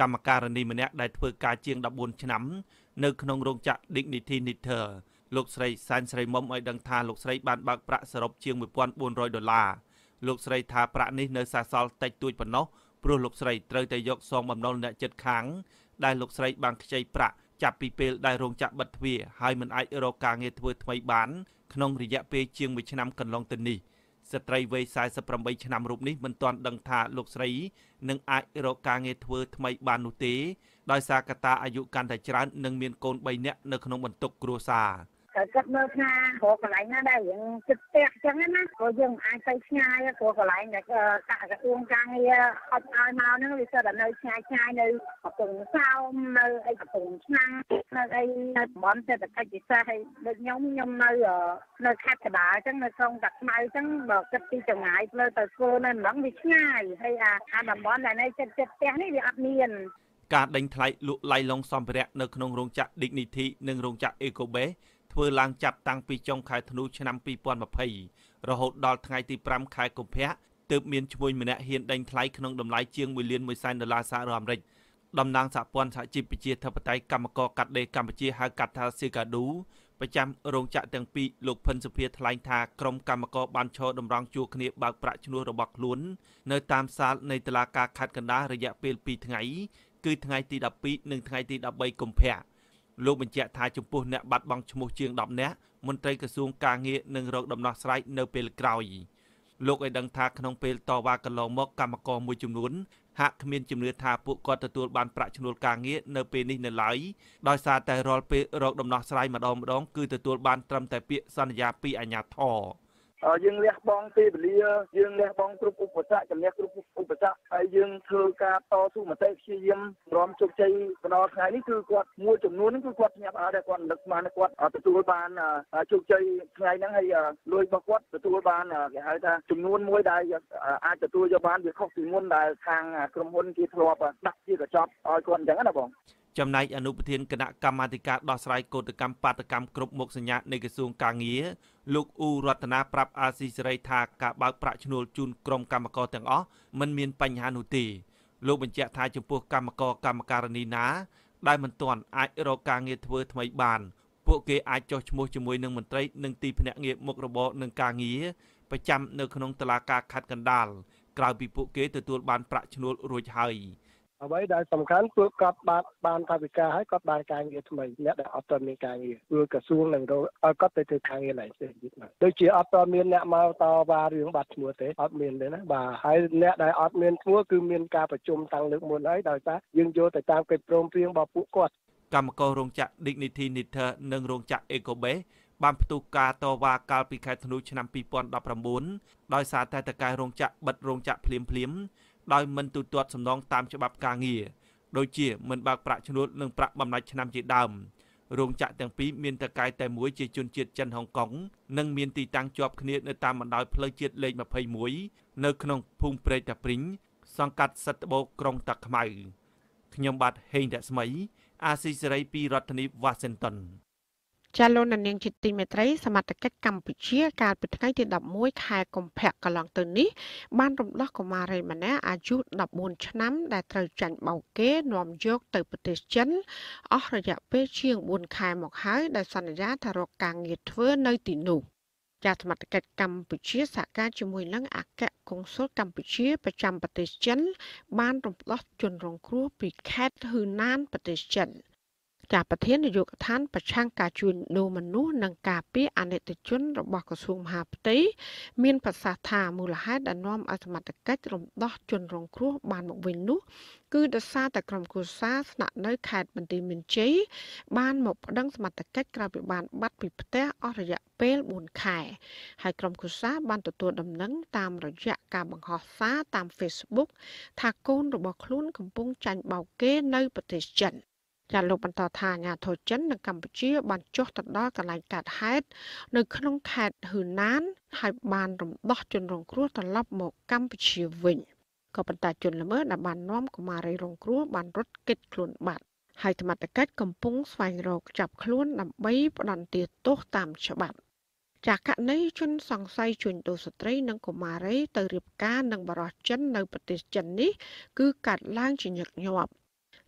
កម្មការនីម្នាក់ដែលធ្វើការជាងដប់បួនឆ្នាំនៅក្នុងរោងចក្រ Dignity Knitwear លោកស្រីសាញ់ស្រីមុំឲ្យដឹងថាលោកស្រីបានបើកប្រាក់សរុបជាងmột nghìn bốn trămដុល្លារលោកស្រីថាប្រាក់នេះនៅសេសសល់តិចតួចប៉ុណ្ណោះព្រោះលោកស្រីត្រូវតែយកសងបំណុលអ្នកជិតខាងដែលលោកស្រីបានខ្ចីប្រាក់ចាប់ពីពេលដែលរោងចក្របិទទ្វារហើយមិនអាចរកការងារធ្វើថ្មីបានក្នុងរយៈពេលជាងមួយឆ្នាំកន្លងទៅនេះស្ត្រីវ័យសែសិបប្រាំបីឆ្នាំរូបនេះមិនទាន់ដឹងថាលោកស្រីនឹងអាចរកការងារធ្វើថ្មីបាននោះទេដោយសារកត្តាអាយុកាន់តែច្រើននិងមានកូនបីនាក់នៅក្នុងបន្ទុកគ្រួសារតែគិតមើលថាព្រោះកន្លែងណាដែលយើងចិត្តផ្ទះអញ្ចឹងណាព្រោះយើងអាចទៅឆ្ងាយព្រោះកន្លែងដែលកាក់កទួងការងារអត់ឲ្យមកហ្នឹងវាស្ទើរតែនៅឆ្ងាយឆ្ងាយនៅកំពង់សោមនៅអីកំពង់ឆ្នាំងនៅអីនៅតំបន់សេដ្ឋកិច្ចពិសេសហើយដូចខ្ញុំខ្ញុំនៅនៅខេត្តកណ្ដាលអញ្ចឹងនៅក្រុងតាខ្មៅអញ្ចឹងបើគិតពីចម្ងាយផ្លូវទៅធ្វើនៅម្លឹងវាឆ្ងាយហើយអាតំបន់ដែលនៅចិត្តចិត្តផ្ទះនេះវាអត់មានការដេញថ្លៃលក់ឡៃឡុងសម្ភារៈនៅក្នុងរោងចក្រ Dignity និងរោងចក្រ Ecobaseធ្វើឡើងចាប់តាំងពីចុងខែធ្នូឆ្នាំពីរពាន់ยี่สิบរហូតដល់ថ្ងៃទីប្រាំខែកុម្ភៈទើបមានឈ្មួញម្នាក់ហ៊ានដេញថ្លៃក្នុងតម្លៃជាងមួយលានមួយសែនដុល្លារសហរដ្ឋអាមេរិកតំណាងសហព័ន្ធសហជីពប្រជាធិបតេយ្យកម្មករកាត់ដេរកម្ពុជាហៅកាត់ថា សៀកាឌូ ប្រចាំរោងចក្រទាំងពីរលោកផិនសុភាថ្លែងថាក្រុមកម្មករបានឈរតម្រង់ជួរគ្នាបើកប្រាក់ឈ្នួលរបស់ខ្លួននៅតាមសាលនៃតុលាការខេត្តកណ្ដាលរយៈពេលពីរថ្ងៃគឺថ្ងៃទីដប់ពីរនិងថ្ងៃទីដប់បីកុម្ភៈលោកបញ្ជាក់ថាចំពោះអ្នកបាត់បង់ឈ្មោះជាងដប់នាក់មន្ត្រីក្រសួងការងារនឹងរកដំណោះស្រាយនៅពេលក្រោយលោកឲ្យដឹងថាក្នុងពេលតវ៉ាកន្លងមកកម្មករមួយចំនួនហាក់គ្មានជំនឿថាពួកគាត់ទទួលបានប្រាក់ឈ្នួលការងារនៅពេលនេះនៅឡើយដោយសារតែរាល់ពេលរកដំណោះស្រាយម្ដងម្ដងគឺទទួលបានត្រឹមតែពាក្យសន្យាពីអាជ្ញាធរយើងលះបង់ពេលវេលាយើងលះបង់គ្រប់ឧបសគ្គជំនះគ្រប់ឧបសគ្គហើយយើងធ្វើការតស៊ូមតិព្យាយាមរំជោគជ័យបណ្ដោះថ្ងៃនេះគឺគាត់មួយចំនួនហ្នឹងគឺគាត់ញាប់អើតែគាត់នឹកស្មានគាត់ទទួលបានជោគជ័យថ្ងៃហ្នឹងហើយលុយរបស់គាត់ទទួលបានគេហៅថាចំនួនមួយដែលអាចទទួលយកបានវាខុសពីមុនដែលខាងក្រុមហ៊ុនគេធ្លាប់ដាក់ជាកញ្ចប់ឲ្យគាត់អញ្ចឹងណាបងចំណែកអនុប្រធានគណៈកម្មាធិការដោះស្រាយកោតកម្មបាតកម្មគ្រប់មុខសញ្ញានៃក្រសួងកាងារលោកអ៊ូរតនាប្រាប់អាស៊ីសេរីថាការបើកប្រាក់ឈ្នួលជូនក្រុមកម្មករទាំងអស់មិនមានបញ្ហានោះទេលោកបញ្ជាក់ថាចំពោះកម្មករកម្មការិនីណាដែលមិនទាន់អាចរកការងារធ្វើថ្មីបានពួកគេអាចចុះឈ្មោះជាមួយនឹងមន្ត្រីនិងទីភ្នាក់ងារមុខរបរនឹងការងារប្រចាំនៅក្នុងតុលាការខេត្តកណ្ដាលក្រៅពីពួកគេទទួលបានប្រាក់ឈ្នួលរួចហើយអ្វីដែលសំខាន់ពួកគាត់បានបានថវិកាហើយគាត់បានការងារថ្មីអ្នកដែលអត់ទាន់មានការងារព្រោះក្រសួងនឹងឲ្យគាត់ទៅធ្វើការងារឡើងផ្សេងទៀតមកដូចជាអត់ទាន់មានអ្នកមកតវ៉ារឿងបាត់ឈ្មោះទេអត់មានទេណាបាទហើយអ្នកដែលអត់មានឈ្មោះគឺមានការប្រជុំតាំងលើកមុនហើយដោយសារយើងយកទៅតាមកិច្ចព្រមព្រៀងរបស់ពួកគាត់កម្មកររោងចក្រ Dignity Knitwear និងរោងចក្រ Ecobase បានផ្ទុះការតវ៉ាកាលពីខែធ្នូឆ្នាំពីរពាន់ដប់ប្រាំបួនដោយសារតែតកែរោងចក្របិទរោងចក្រភ្លាមភ្លាមដោយមិនទូទាត់សំណងតាមច្បាប់ការងារដូចជាមិនបើកប្រាក់ឈ្នួលនិងប្រាក់បំណាច់ឆ្នាំជាដើមរោងចក្រទាំងពីរមានតកែតែមួយជាជនជាតិចិនហុងកុងនិងមានទីតាំងជាប់គ្នានៅតាមបណ្ដោយផ្លូវជាតិលេខยี่สิบเอ็ดនៅក្នុងភូមិព្រែកតាព្រីងសង្កាត់សិទ្ធិបូកក្រុងតាខ្មៅខ្ញុំបាទហេងរស្មីអាស៊ីសេរីពីរដ្ឋធានី Washington ចាលោកនាងជាទីមេត្រីសមត្ថកិច្ចកម្ពុជាកាលពីថ្ងៃទីដប់មួយខែកុម្ភៈកន្លងទៅនេះបានរំដោះកុមារីម្នាក់អាយុដប់បួនឆ្នាំដែលត្រូវចាញ់បោកគេនាំយកទៅប្រទេសចិនអស់រយៈពេលជាងបួនខែមកហើយដោយសន្យាថារកការងារធ្វើនៅទីនោះចាសមត្ថកិច្ចកម្ពុជាសហការជាមួយនឹងអគ្គកុងស៊ុលកម្ពុជាប្រចាំប្រទេសចិនបានរំដោះជនរងគ្រោះពីខេត្តហ៊ឺណានប្រទេសចិនចាប្រធាននាយកដ្ឋានប្រឆាំងការជួញដូរមនុស្សនិងការពារអនិច្ចជនរបស់ក្រសួងមហាផ្ទៃមានប្រសាសន៍ថាមូលហេតុដែលនាំឲ្យសមត្ថកិច្ចរំដោះជនរងគ្រោះបានមកវិញនោះគឺដោយសារតែក្រុមគូសាស្នាក់នៅខេត្តបន្ទាយមានជ័យបានមកប្តឹងសមត្ថកិច្ចក្រោយពីបានបាត់ពីផ្ទះអស់រយៈពេលបួនខែហើយក្រុមគូសាបានទទួលដំណឹងតាមរយៈការបង្ហោះសារតាម Facebook ថាកូនរបស់ខ្លួនកំពុងចាញ់បោកគេនៅប្រទេសចិនចាលោកបន្តថាអាញាធរចិននិងកម្ពុជាបានចុះទៅដល់កន្លែងកើតហេតុនៅក្នុងខេត្តហ៊ឺណានហើយបានរំដោះជនរងគ្រោះត្រឡប់មកកម្ពុជាវិញក៏ប៉ុន្តែជនល្មើសដែលបាននាំកុមារីរងគ្រោះបានរត់គេចខ្លួនបាត់ហើយសមត្ថកិច្ចកំពុងស្វែងរកចាប់ខ្លួនដើម្បីផ្តន្ទាទោសតាមច្បាប់ចាករណីជនសង្ស័យជួញដូរស្ត្រីនិងកុមារីទៅរៀបការនឹងបរិសុទ្ធចិននៅប្រទេសចិននេះគឺកាត់ឡើងជាញឹកញាប់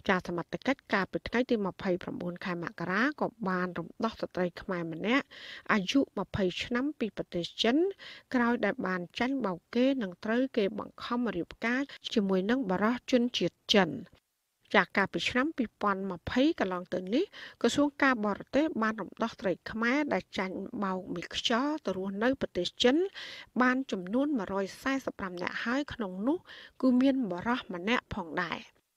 ចាសមត្ថកិច្ចការពីថ្ងៃទីยี่สิบเก้าខែមករាក៏បានរំដោះស្ត្រីខ្មែរម្នាក់អាយុยี่สิบឆ្នាំពីប្រទេសចិនក្រោយដែលបានចាញ់បោកគេនិងត្រូវគេបង្ខំរៀបការជាមួយនឹងបរិសុទ្ធជនជាតិចិនจากការពីឆ្នាំยี่สิบยี่สิบកន្លងទៅនេះក្រសួងការបរទេសបានរំដោះស្រីខ្មែរដែលចាញ់បោកមីខ្យល់ទៅរស់នៅប្រទេសចិនបានចំនួនmột trăm bốn mươi lămនាក់ហើយក្នុងនោះគឺមានបរិសុទ្ធម្នាក់ផងដែរ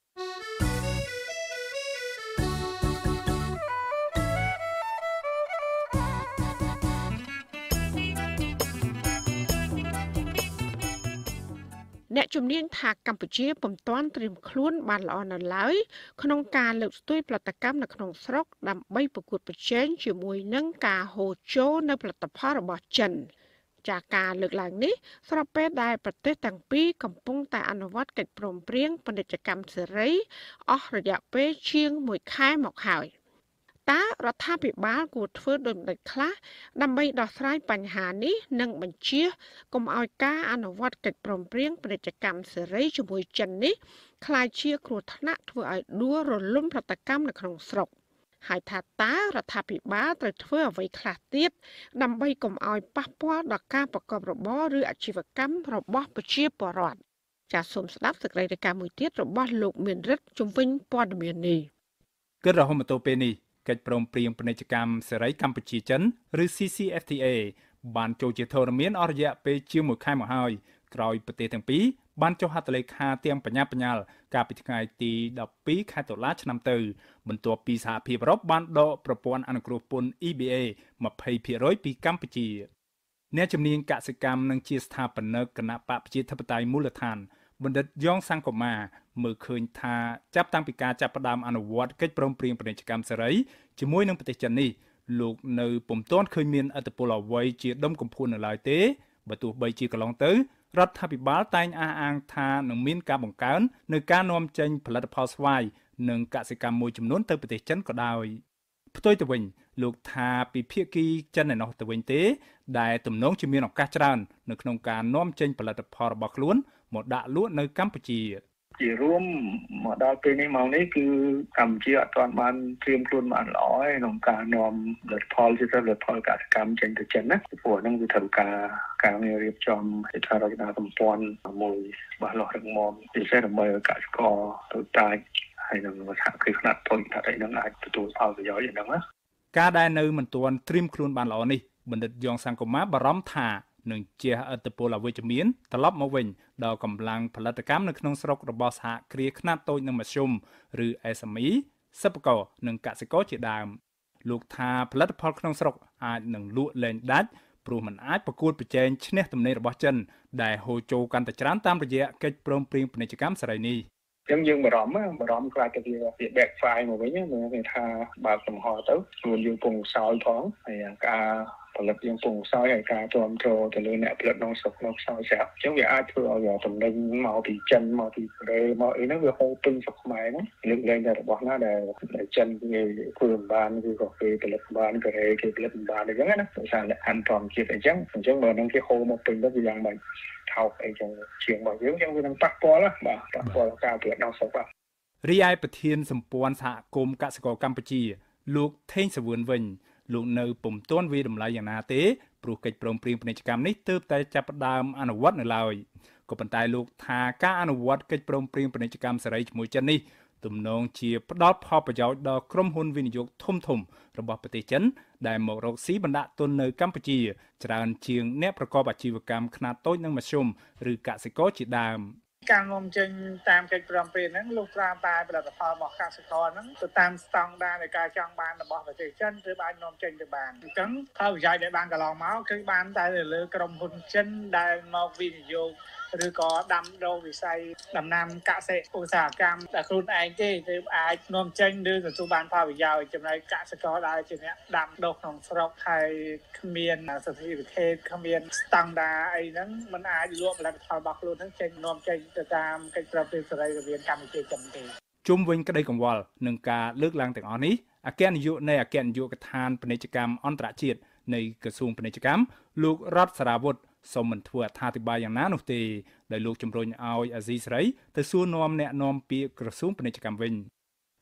អ្នកជំនាញថាកម្ពុជាពុំទាន់ត្រៀមខ្លួនបានល្អនៅឡើយក្នុងការលើកស្ទួយផលិតកម្មនៅក្នុងស្រុកដើម្បីប្រកួតប្រជែងជាមួយនឹងការហូរចូលនៅផលិតផលរបស់ចិនจากការលើកឡើងនេះស្របពេលដែលប្រទេសទាំងពីរកំពុងតែអនុវត្តកិច្ចព្រមព្រៀងពាណិជ្ជកម្មសេរីអស់រយៈពេលជាងមួយខែមកហើយតើរដ្ឋាភិបាលគួរធ្វើដូចម្តេចខ្លះដើម្បីដោះស្រាយបញ្ហានេះនិងបញ្ជាកុំឲ្យការអនុវត្តកិច្ចព្រមព្រៀងពាណិជ្ជកម្មសេរីជាមួយចិននេះក្លាយជាគ្រោះថ្នាក់ធ្វើឲ្យដួលរលំផលិតកម្មនៅក្នុងស្រុកហើយថាតើរដ្ឋាភិបាលត្រូវធ្វើអ្វីខ្លះទៀតដើម្បីកុំឲ្យប៉ះពាល់ដល់ការប្រកបរបរឬអាជីវកម្មរបស់ប្រជាពលរដ្ឋចាសសូមស្ដាប់សេចក្តីរាយការណ៍មួយទៀតរបស់លោកមានរិទ្ធជំវិញព័ត៌មាននេះគិតរហូតមកទល់ពេលនេះកិច្ចព្រមព្រៀងពាណិជ្ជកម្មសេរីកម្ពុជាចិនឬ C C F T A បានចូលជាធរមានអស់រយៈពេលជាងមួយខែមកហើយក្រោយប្រទេសទាំងពីរបានចុះហត្ថលេខាទាំងបញ្ញាបញ្ញាលកាលពីថ្ងៃទី12ខែតុលាឆ្នាំទៅបន្ទាប់ពីសហភាពអឺរ៉ុបបានដកប្រព័ន្ធអនុគ្រោះពន្ធ E B A ยี่สิบភាគរយ ពីកម្ពុជាអ្នកជំនាញកសិកម្មនិងជាស្ថាបនិកគណៈបកប្រជាធិបតេយ្យមូលដ្ឋានបណ្ឌិតយ៉ងសង្គមាមើលឃើញថាចាប់តាំងពីការចាប់ផ្ដើមអនុវត្តកិច្ចព្រមព្រៀងពាណិជ្ជកម្មសេរីជាមួយនឹងប្រទេសចិននេះលោកនៅពុំទាន់ឃើញមានឥទ្ធិពលអ្វីជាដុំកំភួននៅឡើយទេបើទោះបីជាកន្លងទៅរដ្ឋាភិបាលតែងអះអាងថានឹងមានការបង្កើននៅការនាំចេញផលិតផលស្វាយនិងកសិកម្មមួយចំនួនទៅប្រទេសចិនក៏ដោយផ្ទុយទៅវិញលោកថាពីភាគីចិនឯណោះទៅវិញទេដែលទំនងជាមានឱកាសច្រើននៅក្នុងការនាំចេញផលិតផលរបស់ខ្លួនមកដាក់លក់នៅកម្ពុជាជារួមមកដល់ពេលនេះមកនេះគឺកម្ពុជាអត់ទាន់បានត្រៀមខ្លួនបានល្អទេក្នុងការនាំផលិតផលជាផលិតផលកសិកម្មចេញទៅចិនណាព្រោះហ្នឹងគឺត្រូវការការងាររៀបចំហេដ្ឋារចនាសម្ព័ន្ធមួយច្បាស់លាស់រឹងមាំពិសេសដើម្បីឲ្យកសិករទៅតាចហើយនឹងសហគ្រាសខ្នាតតូចថាអីហ្នឹងអាចទទួលផលប្រយោជន៍យ៉ាងហ្នឹងណាការដែលនៅមិនទាន់ត្រៀមខ្លួនបានល្អនេះបណ្ឌិតយ៉ងសង្គមាបារម្ភថានឹងជះឥទ្ធិពលអវិជ្ជមានត្រឡប់មកវិញដល់កម្លាំងផលិតកម្មនៅក្នុងស្រុករបស់សហគ្រាសខ្នាតតូចនិងមធ្យមឬ S M E សិប្បករនិងកសិករជាដើមលោកថាផលិតផលក្នុងស្រុកអាចនឹងលក់លែងដាច់ព្រោះมันអាចប្រកួតប្រជែងឈ្នះទំនិញរបស់ចិនដែលហូរចូលកាន់តែច្រើនតាមរយៈកិច្ចព្រមព្រៀងពាណិជ្ជកម្មសេរីនេះចឹងយើងបារម្ភបារម្ភខ្លាចទៅវាវា backfire មកវិញណាគេថាបើកចំហទៅខ្លួនយើងពងសោយផងហើយការផលិតយើងពងសោយហើយការទ្រាំទ្រទៅលើអ្នកផលិតក្នុងស្រុកក្នុងសោយស្រាប់អញ្ចឹងវាអាចធ្វើឲ្យតំណែងមកពីចិនមកពីកូរ៉េមកអីហ្នឹងវាហូរពេញស្រុកខ្មែរហ្នឹងលើកលែងតែរបស់ណាដែលចិនគេធ្វើបានគឺក៏គេផលិតបានកូរ៉េគេផលិតបានអញ្ចឹងណាដោយសារលក្ខខណ្ឌធម្មជាតិអញ្ចឹងអញ្ចឹងបើហ្នឹងគេហូរមកពេញទៅវាយ៉ាងម៉េចថោកអីចឹងជាងរបស់យើងអញ្ចឹងវានឹងប៉ះពាល់ណាបាទប៉ះពាល់ការផលិតក្នុងស្រុកបាទរីឯប្រធានសម្ព័ន្ធសហគមន៍កសិករកម្ពុជាលោកថេងសវឿនវិញលោកនៅពុំទាន់វាតម្លៃយ៉ាងណាទេព្រោះកិច្ចព្រមព្រៀងពាណិជ្ជកម្មនេះទើបតែចាប់ផ្ដើមអនុវត្តនៅឡើយក៏ប៉ុន្តែលោកថាការអនុវត្តកិច្ចព្រមព្រៀងពាណិជ្ជកម្មសេរីជាមួយចិននេះទំនងជាផ្ដល់ផលប្រយោជន៍ដល់ក្រុមហ៊ុនវិនិយោគធំធំរបស់ប្រទេសចិនដែលមករកស៊ីបណ្ដាក់ទុននៅកម្ពុជាច្រើនជាងអ្នកប្រកបអាជីវកម្មខ្នាតតូចនិងមធ្យមឬកសិករជាដើមការនាំចេញតាមកិច្ចព្រមព្រៀងហ្នឹងលោកប្រាតែផលិតផលរបស់កសិករហ្នឹងទៅតាមស្តង់ដារនៃការចង់បានរបស់ប្រទេសចិនឬអាចនាំចេញទៅបានអញ្ចឹងផលប្រយោជន៍ដែលបានកន្លងមកគឺបានតែលើក្រុមហ៊ុនចិនដែលមកវិនិយោគឬក៏ដាំដុះវិស័យដំណាំកសិឧស្សាហកម្មតែខ្លួនឯងទេគឺអាចនាំចេញឬទទួលបានផលប្រយោជន៍ចំណែកកសិករដែលជាអ្នកដាំដុះក្នុងស្រុកហើយគ្មានសិទ្ធិវិធេគ្មានស្តង់ដារអីហ្នឹងมันអាចលក់ផលិតផលរបស់ខ្លួនហ្នឹងចេញនាំចេញទៅតាមកិច្ចព្រមព្រៀងសេរីរវាងកម្ពុជាចិនទេជុំវិញក្តីកង្វល់នឹងការលើកឡើងទាំងអស់នេះអគ្គនាយកនៃអគ្គនាយកដ្ឋានពាណិជ្ជកម្មអន្តរជាតិនៃក្រសួងពាណិជ្ជកម្មលោករតសារាវុធសូមមិនធ្វើអត្ថាធិប្បាយយ៉ាងណានោះទេដោយលោកជំរុញឲ្យអាស៊ីសេរីទៅសួរនាំអ្នកនាំពាក្យក្រសួងពាណិជ្ជកម្មវិញ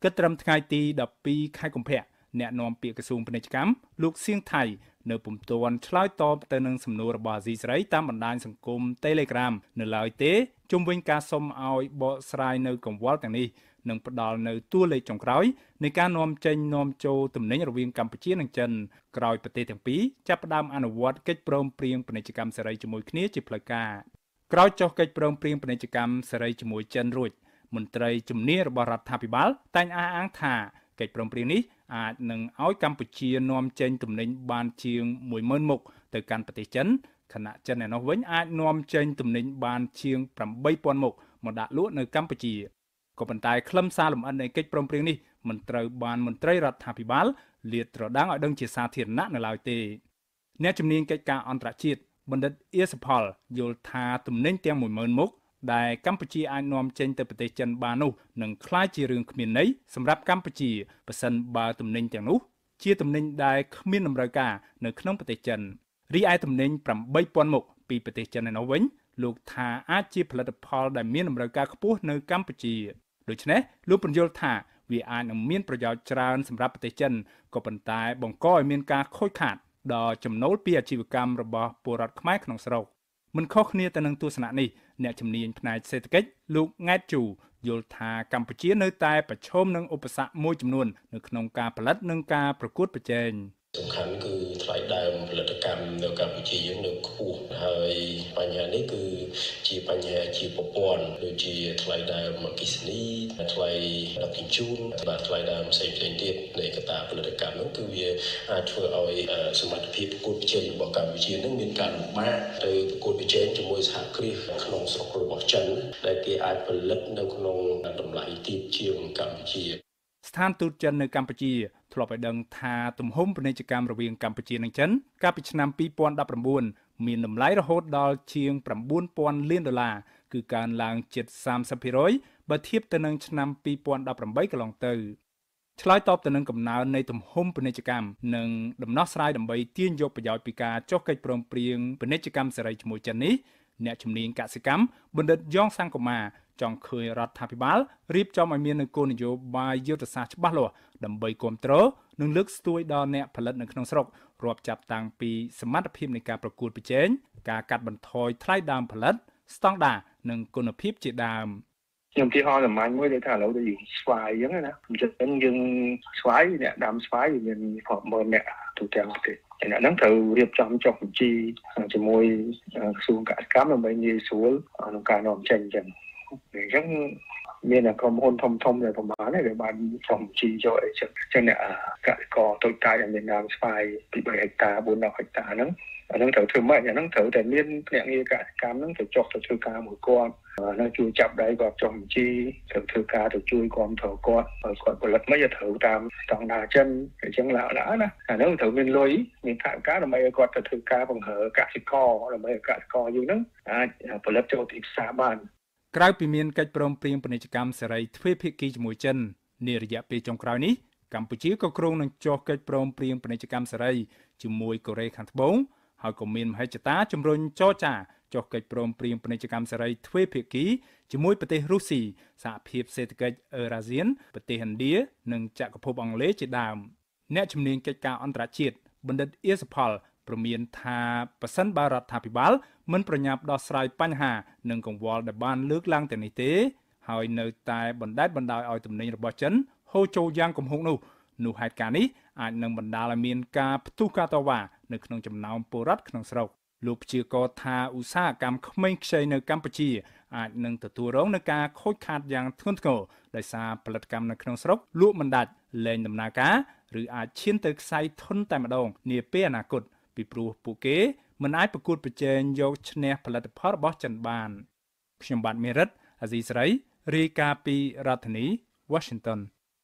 គិតត្រឹមថ្ងៃទីដប់ពីរខែកុម្ភៈអ្នកនាំពាក្យក្រសួងពាណិជ្ជកម្មលោកសៀងថៃនៅពុំទាន់ឆ្លើយតបទៅនឹងសំណួររបស់អាស៊ីសេរីតាមបណ្ដាញសង្គម Telegram នៅឡើយទេជុំវិញការសុំឲ្យបកស្រាយនៅកង្វល់ទាំងនេះនិងផ្ដល់នៅតួលេខចុងក្រោយនៃការនាំចេញនាំចូលទំនិញរវាងកម្ពុជានិងចិនក្រោយប្រទេសទាំងពីរចាប់ផ្ដើមអនុវត្តកិច្ចព្រមព្រៀងពាណិជ្ជកម្មសេរីជាមួយគ្នាជាផ្លូវការក្រោយចុះកិច្ចព្រមព្រៀងពាណិជ្ជកម្មសេរីជាមួយចិនរួចមន្ត្រីជំនាញរបស់រដ្ឋាភិបាលតែងអះអាងថាកិច្ចព្រមព្រៀងនេះអាចនឹងឲ្យកម្ពុជានាំចេញទំនិញបានជាងមួយម៉ឺនមុខទៅកាន់ប្រទេសចិនខណៈចិនឯនោះវិញអាចនាំចេញទំនិញបានជាងប្រាំបីពាន់មុខមកដាក់លក់នៅកម្ពុជាក៏ប៉ុន្តែខ្លឹមសារលម្អិតនៃកិច្ចព្រមព្រៀងនេះមិនត្រូវបានមន្ត្រីរដ្ឋាភិបាលលាតត្រដាងឲ្យដឹងជាសាធារណៈនៅឡើយទេអ្នកជំនាញកិច្ចការអន្តរជាតិបណ្ឌិតអៀសផលយល់ថាទំនិញទាំងមួយម៉ឺនមុខដែលកម្ពុជាអាចនាំចេញទៅប្រទេសចិនបាននោះនឹងក្លាយជារឿងគ្មានន័យសម្រាប់កម្ពុជាប្រសិនបើទំនិញទាំងនោះជាទំនិញដែលគ្មានតម្រូវការនៅក្នុងប្រទេសចិនរីឯទំនិញប្រាំបីពាន់មុខពីប្រទេសចិនឯនោះវិញលោកថាអាចជាផលិតផលដែលមានតម្រូវការខ្ពស់នៅកម្ពុជាដូច្នេះលោកពន្យល់ថាវាអាចនឹងមានប្រយោជន៍ច្រើនសម្រាប់ប្រទេសចិនក៏ប៉ុន្តែបង្កឲ្យមានការខូចខាតដល់ចំណូលពីអាជីវកម្មរបស់ពលរដ្ឋខ្មែរក្នុងស្រុកមិនខុសគ្នាទៅនឹងទស្សនៈនេះអ្នកជំនាញផ្នែកសេដ្ឋកិច្ចលោកង៉ែតជូយល់ថាកម្ពុជានៅតែប្រឈមនឹងឧបសគ្គមួយចំនួននៅក្នុងការផលិតនិងការប្រកួតប្រជែងសំខាន់គឺថ្លៃដើមផលិតកម្មនៅកម្ពុជាយើងនៅខ្ពស់ហើយបញ្ហានេះគឺជាបញ្ហាជាប្រព័ន្ធដូចជាថ្លៃដើមអគ្គិសនីថ្លៃដឹកជញ្ជូនបាទថ្លៃដើមផ្សេងៗទៀតនៃកត្តាផលិតកម្មនោះគឺវាអាចធ្វើឲ្យសមត្ថភាពប្រកួតប្រជែងរបស់កម្ពុជានឹងមានការលំបាកទៅប្រកួតប្រជែងជាមួយសហគ្រាសក្នុងស្រុករបស់ចិនដែលគេអាចផលិតនៅក្នុងតម្លៃទាបជាងកម្ពុជាស្ថានទូតចិននៅកម្ពុជាធ្លាប់ឲ្យដឹងថាទំហំពាណិជ្ជកម្មរវាងកម្ពុជានិងចិនកាលពីឆ្នាំពីរពាន់ដប់ប្រាំបួនមានតម្លៃរហូតដល់ជាងប្រាំបួនពាន់លានដុល្លារគឺកើនឡើងជិតសាមសិបភាគរយបើធៀបទៅនឹងឆ្នាំពីរពាន់ដប់ប្រាំបីកន្លងទៅឆ្លើយតបទៅនឹងកំណើននៃទំហំពាណិជ្ជកម្មនិងដំណោះស្រាយដើម្បីទាញយកប្រយោជន៍ពីការចុះកិច្ចព្រមព្រៀងពាណិជ្ជកម្មសេរីជាមួយចិននេះអ្នកជំនាញកសិកម្មបណ្ឌិតយ៉ងសង្គមាចង់ឃើញរដ្ឋាភិបាលរៀបចំឲ្យមាននូវគោលនយោបាយយុទ្ធសាស្ត្រច្បាស់លាស់ដើម្បីគ្រប់គ្រងនិងលើកស្ទួយដល់អ្នកផលិតនៅក្នុងស្រុករាប់ចាប់តាំងពីសមត្ថភាពនៃការប្រកួតប្រជែងការកាត់បន្ថយថ្លៃដើមផលិតស្តង់ដារនិងគុណភាពជាដើមខ្ញុំទីហោសម្ាញ់មួយដែលថាឥឡូវដូចស្វាយអញ្ចឹងណាអញ្ចឹងយើងស្វាយអ្នកដាំស្វាយមានរាប់ម៉ឺនអ្នកទូទាំងប្រទេសអ្នកហ្នឹងត្រូវរៀបចំចុះបញ្ជីជាមួយក្រសួងកសិកម្មដើម្បីងាយស្រួលក្នុងការនាំចេញអញ្ចឹងអញ្ចឹងមានក្រុមហ៊ុនធំធំដែលប្រមាណដែលបានចុះបញ្ជីយកអីចឹងចឹងអ្នកកសិករតូចតាចដែលមានដើមស្វាយពីបីហិកតាបួនដប់ហិកតាហ្នឹងអាហ្នឹងត្រូវធ្វើម៉េចអាហ្នឹងត្រូវតែមានភ្នាក់ងារកសិកម្មហ្នឹងទៅចុះទៅធ្វើការមួយគាត់នៅជួយចាប់ដៃគាត់ចុះបញ្ជីទៅធ្វើការទៅជួយគ្រប់គ្រងគាត់ឲ្យគាត់ផលិតមិនត្រូវតាមស្តង់ដារចិនអញ្ចឹងឡើយណាអាហ្នឹងត្រូវមានលុយមានថវិកាដើម្បីឲ្យគាត់ទៅធ្វើការបង្ហើកសិករដើម្បីឲ្យកសិករយើងហ្នឹងអាចផលិតចូលទីផ្សារបានក្រៅពីមានកិច្ចព្រមព្រៀងពាណិជ្ជកម្មសេរីទ្វេភាគីជាមួយចិននារយៈពេលចុងក្រោយនេះកម្ពុជាក៏គ្រោងនឹងចុះកិច្ចព្រមព្រៀងពាណិជ្ជកម្មសេរីជាមួយកូរ៉េខាងត្បូងហើយក៏មានមហិច្ឆតាជំរុញចរចាចុះកិច្ចព្រមព្រៀងពាណិជ្ជកម្មសេរីទ្វេភាគីជាមួយប្រទេសរុស្ស៊ីសហភាពសេដ្ឋកិច្ចអឺរ៉ាស៊ានប្រទេសឥណ្ឌានិងចក្រភពអង់គ្លេសជាដើមអ្នកជំនាញកិច្ចការអន្តរជាតិបណ្ឌិតអៀសផលព្រមានថាប៉ះសិនបារដ្ឋាភិបាលមិនប្រញាប់ដោះស្រាយបញ្ហានិងកង្វល់ដែលបានលើកឡើងទាំងនេះទេហើយនៅតែបណ្ដេតបណ្ដោយឲ្យទំនិញរបស់ចិនហូរចូលយ៉ាងគំហុកនោះនោះហេតុការណ៍នេះអាចនឹងបណ្ដាលឲ្យមានការផ្ទុះការតវ៉ានៅក្នុងចំណោមពលរដ្ឋក្នុងស្រុកលោកព្យាករណ៍ថាឧស្សាហកម្មក្មេងខ្ចីនៅកម្ពុជាអាចនឹងទទួលរងនឹងការខូចខាតយ៉ាងធ្ងន់ធ្ងរដោយសារផលិតកម្មនៅក្នុងស្រុកលក់មិនដាច់លែងដំណើរការឬអាចឈានទៅខ្សែធនតែម្ដងនាពេលអនាគតពីព្រោះពួកគេមិនអាចប្រកួតប្រជែងយកឈ្នះផលិតផលរបស់ចិនបានខ្ញុំបាទមេរិតអាស៊ីសេរីរាយការណ៍ពីរដ្ឋធានី Washington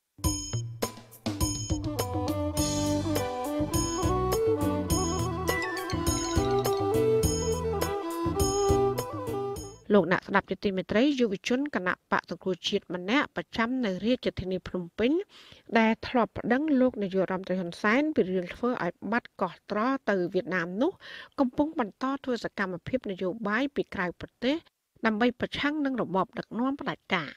លោកអ្នកស្ដាប់ជាទីមេត្រីយុវជនគណៈបកសង្គ្រោះជាតិម្នាក់ប្រចាំនៅរាជធានីភ្នំពេញដែលធ្លាប់ប្តឹងលោកនាយករដ្ឋមន្ត្រីហ៊ុនសែនពីរឿងធ្វើឲ្យបាត់កោះត្រទៅវៀតណាមនោះកំពុងបន្តធ្វើសកម្មភាពនយោបាយពីក្រៅប្រទេសដើម្បីប្រឆាំងនឹងរបបដឹកនាំផ្ដាច់ការ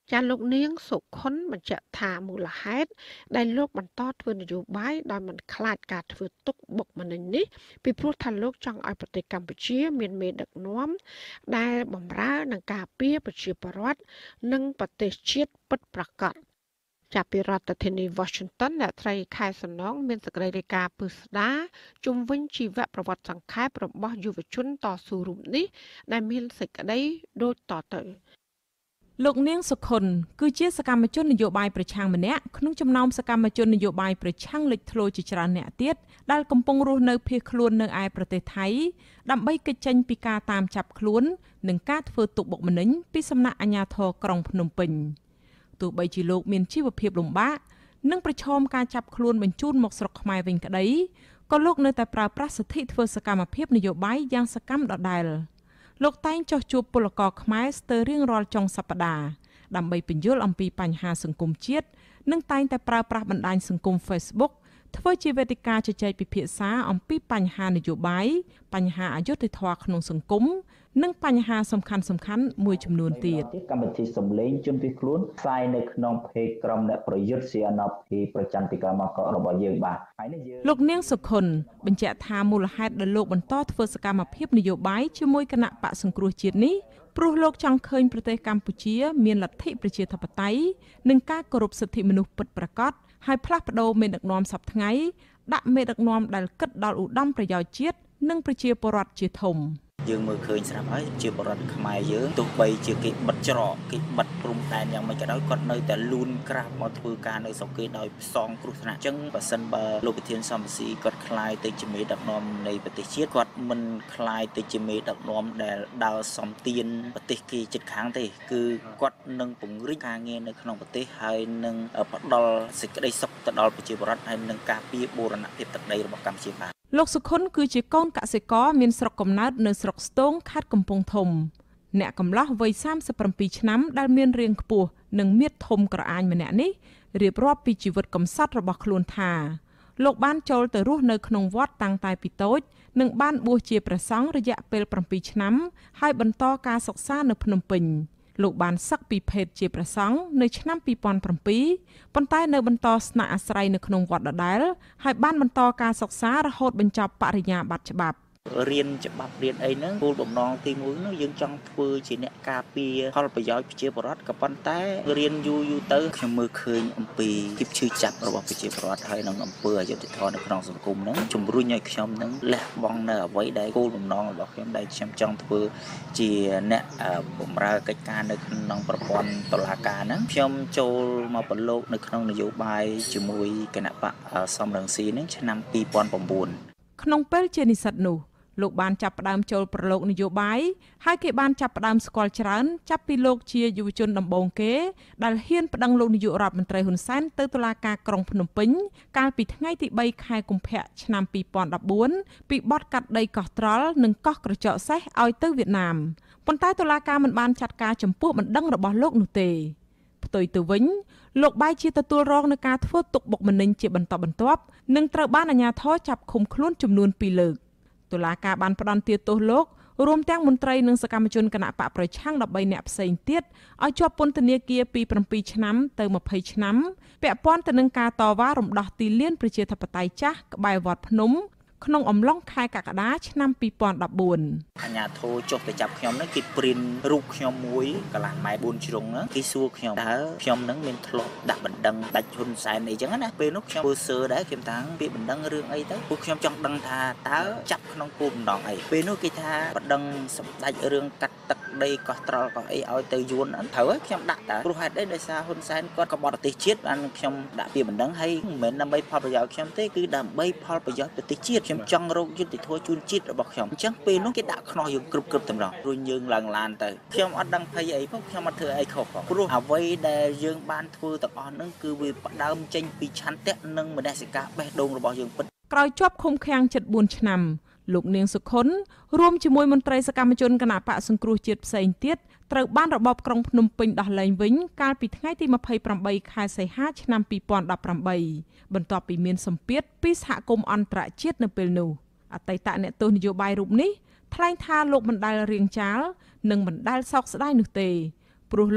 ចាលោកនាងសុខុនបញ្ជាក់ថាមូលហេតុដែលលោកបន្តធ្វើនយោបាយដោយមិនខ្លាចការធ្វើទុកបុកម្នេញនេះពីព្រោះថាលោកចង់ឲ្យប្រទេសកម្ពុជាមានមេដឹកនាំដែលបម្រើនឹងការពារប្រជាពលរដ្ឋនិងប្រទេសជាតិពិតប្រាកដចាប់ពីរដ្ឋធានី Washington អ្នកត្រីខែសំណងមានសេចក្តីរាយការណ៍ពិស្ដារជុំវិញជីវប្រវត្តិសង្ខេបរបស់យុវជនតស៊ូរូបនេះដែលមានសេចក្តីដូចតទៅលោកនាងសុខុនគឺជាសកម្មជននយោបាយប្រឆាំងម្នាក់ក្នុងចំណោមសកម្មជននយោបាយប្រឆាំងលេចធ្លោជាច្រើនអ្នកទៀតដែលកំពុងរស់នៅភៀសខ្លួននៅឯប្រទេសថៃដើម្បីគេចចេញពីការតាមចាប់ខ្លួននិងការធ្វើទុកបុកម្នេញពីសំណាក់អាជ្ញាធរក្រុងភ្នំពេញទោះបីជាលោកមានជីវភាពលំបាកនិងប្រឈមការចាប់ខ្លួនបញ្ជូនមកស្រុកខ្មែរវិញក្តីក៏លោកនៅតែប្រើប្រាស់សិទ្ធិធ្វើសកម្មភាពនយោបាយយ៉ាងសកម្មដដែលលោកតែងចុះជួបពលករខ្មែរស្ទើររៀងរាល់ចុងសប្តាហ៍ដើម្បីពន្យល់អំពីបញ្ហាសង្គមជាតិនិងតែងតែប្រើប្រាស់បណ្ដាញសង្គម Facebook ធ្វើជាវេទិកាជជែកពិភាក្សាអំពីបញ្ហានយោបាយបញ្ហាអយុត្តិធម៌ក្នុងសង្គមនិងបញ្ហាសំខាន់សំខាន់មួយចំនួនទៀតកម្មវិធីសំឡេងជនភៀសខ្លួនផ្សាយនៅក្នុងเพจក្រុមអ្នកប្រយុទ្ធសៀនអភីប្រចាំទីក្រុងមកករបស់យើងបាទហើយនេះយើងលោកនាងសុខុនបញ្ជាក់ថាមូលហេតុដែលលោកបន្តធ្វើសកម្មភាពនយោបាយជាមួយគណៈបកសង្គ្រោះជាតិនេះព្រោះលោកចង់ឃើញប្រទេសកម្ពុជាមានលទ្ធិប្រជាធិបតេយ្យនិងការគោរពសិទ្ធិមនុស្សពិតប្រាកដហើយផ្លាស់ប្ដូរមេដឹកនាំសប្តាហ៍ថ្ងៃដាក់មេដឹកនាំដែលគិតដល់ឧត្តមប្រយោជន៍ជាតិនិងប្រជាពលរដ្ឋជាធំយើងមើលឃើញស្រាប់ហើយជាបរិវត្តខ្មែរយើងទោះបីជាគេបិទច្រកគេបិទព្រំដែនយ៉ាងម៉េចក៏ដោយគាត់នៅតែលូនក្រាបមកធ្វើការនៅស្រុកគេដោយផ្សងគ្រោះថ្នាក់អញ្ចឹងបើសិនបើលោកប្រធានសំស៊ីគាត់ខ្លាយទៅជាមេដឹកនាំនៃប្រទេសជាតិគាត់មិនខ្លាយទៅជាមេដឹកនាំដែលដើរសំទានប្រទេសគេជិតខាងទេគឺគាត់នឹងពង្រីកការងារនៅក្នុងប្រទេសហើយនឹងផ្ដល់សេចក្តីសុខទៅដល់ប្រជាពលរដ្ឋហើយនឹងការពារបូរណភាពទឹកដីរបស់កម្ពុជាបានលោកសុខុនគឺជាកូនកសិករមានស្រុកកំណើតនៅស្រុកស្ទងខេត្តកំពង់ធំអ្នកកំឡោះវ័យសាមសិបប្រាំពីរឆ្នាំដែលមានរាងខ្ពស់និងមាឌធំក្រអាញម្នាក់នេះរៀបរាប់ពីជីវិតកំសត់របស់ខ្លួនថាលោកបានចូលទៅរស់នៅក្នុងវត្តតាំងតែពីតូចនិងបានបួសជាព្រះសង្ឃរយៈពេលប្រាំពីរឆ្នាំហើយបន្តការសិក្សានៅភ្នំពេញលោកបានសឹកពីភេទជាព្រះសង្ឃនៅឆ្នាំពីរពាន់ប្រាំពីរប៉ុន្តែនៅបន្តស្នាក់អាស្រ័យនៅក្នុងវត្តដដែលហើយបានបន្តការសិក្សារហូតបញ្ចប់បរិញ្ញាបត្រច្បាប់រៀនច្បាប់រៀនអីហ្នឹងគោលបំណងទីមួយនោះយើងចង់ធ្វើជាអ្នកការពារផលប្រយោជន៍ប្រជាពលរដ្ឋក៏ប៉ុន្តែរៀនយូរយូរទៅខ្ញុំមើលឃើញអំពីភាពឈឺចាប់របស់ប្រជាពលរដ្ឋហើយនឹងអំពើអយុត្តិធម៌នៅក្នុងសង្គមហ្នឹងជំរុញឲ្យខ្ញុំហ្នឹងលះបង់នៅអ្វីដែលគោលបំណងរបស់ខ្ញុំដែលខ្ញុំចង់ធ្វើជាអ្នកបម្រើកិច្ចការនៅក្នុងប្រព័ន្ធតុលាការហ្នឹងខ្ញុំចូលមកប្រឡូកនៅក្នុងនយោបាយជាមួយគណៈបកសំរងស៊ីហ្នឹងឆ្នាំពីរពាន់ប្រាំបួនក្នុងពេលជានិស្សិតនោះលោកបានចាប់ផ្ដើមចូលប្រឡូកនយោបាយហើយគេបានចាប់ផ្ដើមស្គាល់ច្រើនចាប់ពីលោកជាយុវជនដំបូងគេដែលហ៊ានប្តឹងលោកនាយករដ្ឋមន្ត្រីហ៊ុនសែនទៅតុលាការក្រុងភ្នំពេញកាលពីថ្ងៃទីបីខែកុម្ភៈឆ្នាំពីរពាន់ដប់បួនពីបទកាត់ដីកោះត្រល់និងកោះក្រចកសេះឲ្យទៅវៀតណាមប៉ុន្តែតុលាការមិនបានចាត់ការចំពោះបណ្ដឹងរបស់លោកនោះទេផ្ទុយទៅវិញលោកបែរជាទទួលរងនឹងការធ្វើទុកបុកម្នេញជាបន្តបន្ទាប់និងត្រូវបានអាជ្ញាធរចាប់ឃុំខ្លួនចំនួនពីរលើកតុលាការបានផ្តន្ទាទោសលោករួមទាំងមន្ត្រីនិងសកម្មជនគណៈបកប្រឆាំងដប់បីនាក់ផ្សេងទៀតឲ្យជាប់ពន្ធនាគារពីប្រាំពីរឆ្នាំទៅម្ភៃឆ្នាំពាក់ព័ន្ធទៅនឹងការតវ៉ារំដោះទីលានប្រជាធិបតេយ្យចាស់ក្បែរវត្តភ្នំក្នុងអំឡុងខែកក្កដាឆ្នាំពីរពាន់ដប់បួនអាជ្ញាធរចុះទៅចាប់ខ្ញុំហ្នឹងគេព្រីនរូបខ្ញុំមួយកន្លះម៉ែបួនជ្រុងហ្នឹងគេសួរខ្ញុំតើខ្ញុំហ្នឹងមានធ្លាប់ដាក់បណ្ដឹងដាច់ហ៊ុនសែនអីចឹងណាពេលនោះខ្ញុំធ្វើសើដែរខ្ញុំថាពាក្យបណ្ដឹងរឿងអីទៅពួកខ្ញុំចង់ដឹងថាតើចាប់ក្នុងគោលបំណងអីពេលនោះគេថាបណ្ដឹងសម្ដេចរឿងកាត់ទឹកដីកោះត្រល់កោះអីឲ្យទៅយួនត្រូវហើយខ្ញុំដាក់តើព្រោះហេតុអីដោយសារហ៊ុនសែនគាត់ក៏បរទេសជាតិបានខ្ញុំដាក់ពាក្យបណ្ដឹងហើយមិនមែនដើម្បីផលប្រយោជន៍ខ្ញុំទេគឺដើម្បីផលប្រយោជន៍ប្រទេសជាតិខ្ញុំចង់រកយុត្តិធម៌ជូនជាតិរបស់ខ្ញុំអញ្ចឹងពេលនោះគេដាក់ខ្នោះយើងគ្រប់គ្រប់តម្រង់រួចយើងឡើងឡានទៅខ្ញុំអត់ដឹងភ័យអីផងខ្ញុំអត់ធ្វើអីខុសផងព្រោះអ្វីដែលយើងបានធ្វើទាំងអស់ហ្នឹងគឺវាផ្ដើមចេញពីឆន្ទៈនិងមនសិការបេះដូងរបស់យើងពិតក្រោយជាប់ឃុំឃាំងជិតបួនឆ្នាំលោកនាងសុខុនរួមជាមួយមន្ត្រីសកម្មជនគណៈបកសង្គ្រោះជាតិផ្សេងទៀតត្រូវបានរបបក្រុងភ្នំពេញដោះលែងវិញកាលពីថ្ងៃទីម្ភៃប្រាំបីខែសីហាឆ្នាំពីរពាន់ដប់ប្រាំបីបន្ទាប់ពីមានសម្ពាធពីសហគមន៍អន្តរជាតិនៅពេលនោះអតីតអ្នកទោសនយោបាយរូបនេះថ្លែងថាលោកមិនដែលរៀងចាលនិងមិនដែលសោកស្ដាយនោះទេព្រោះលោក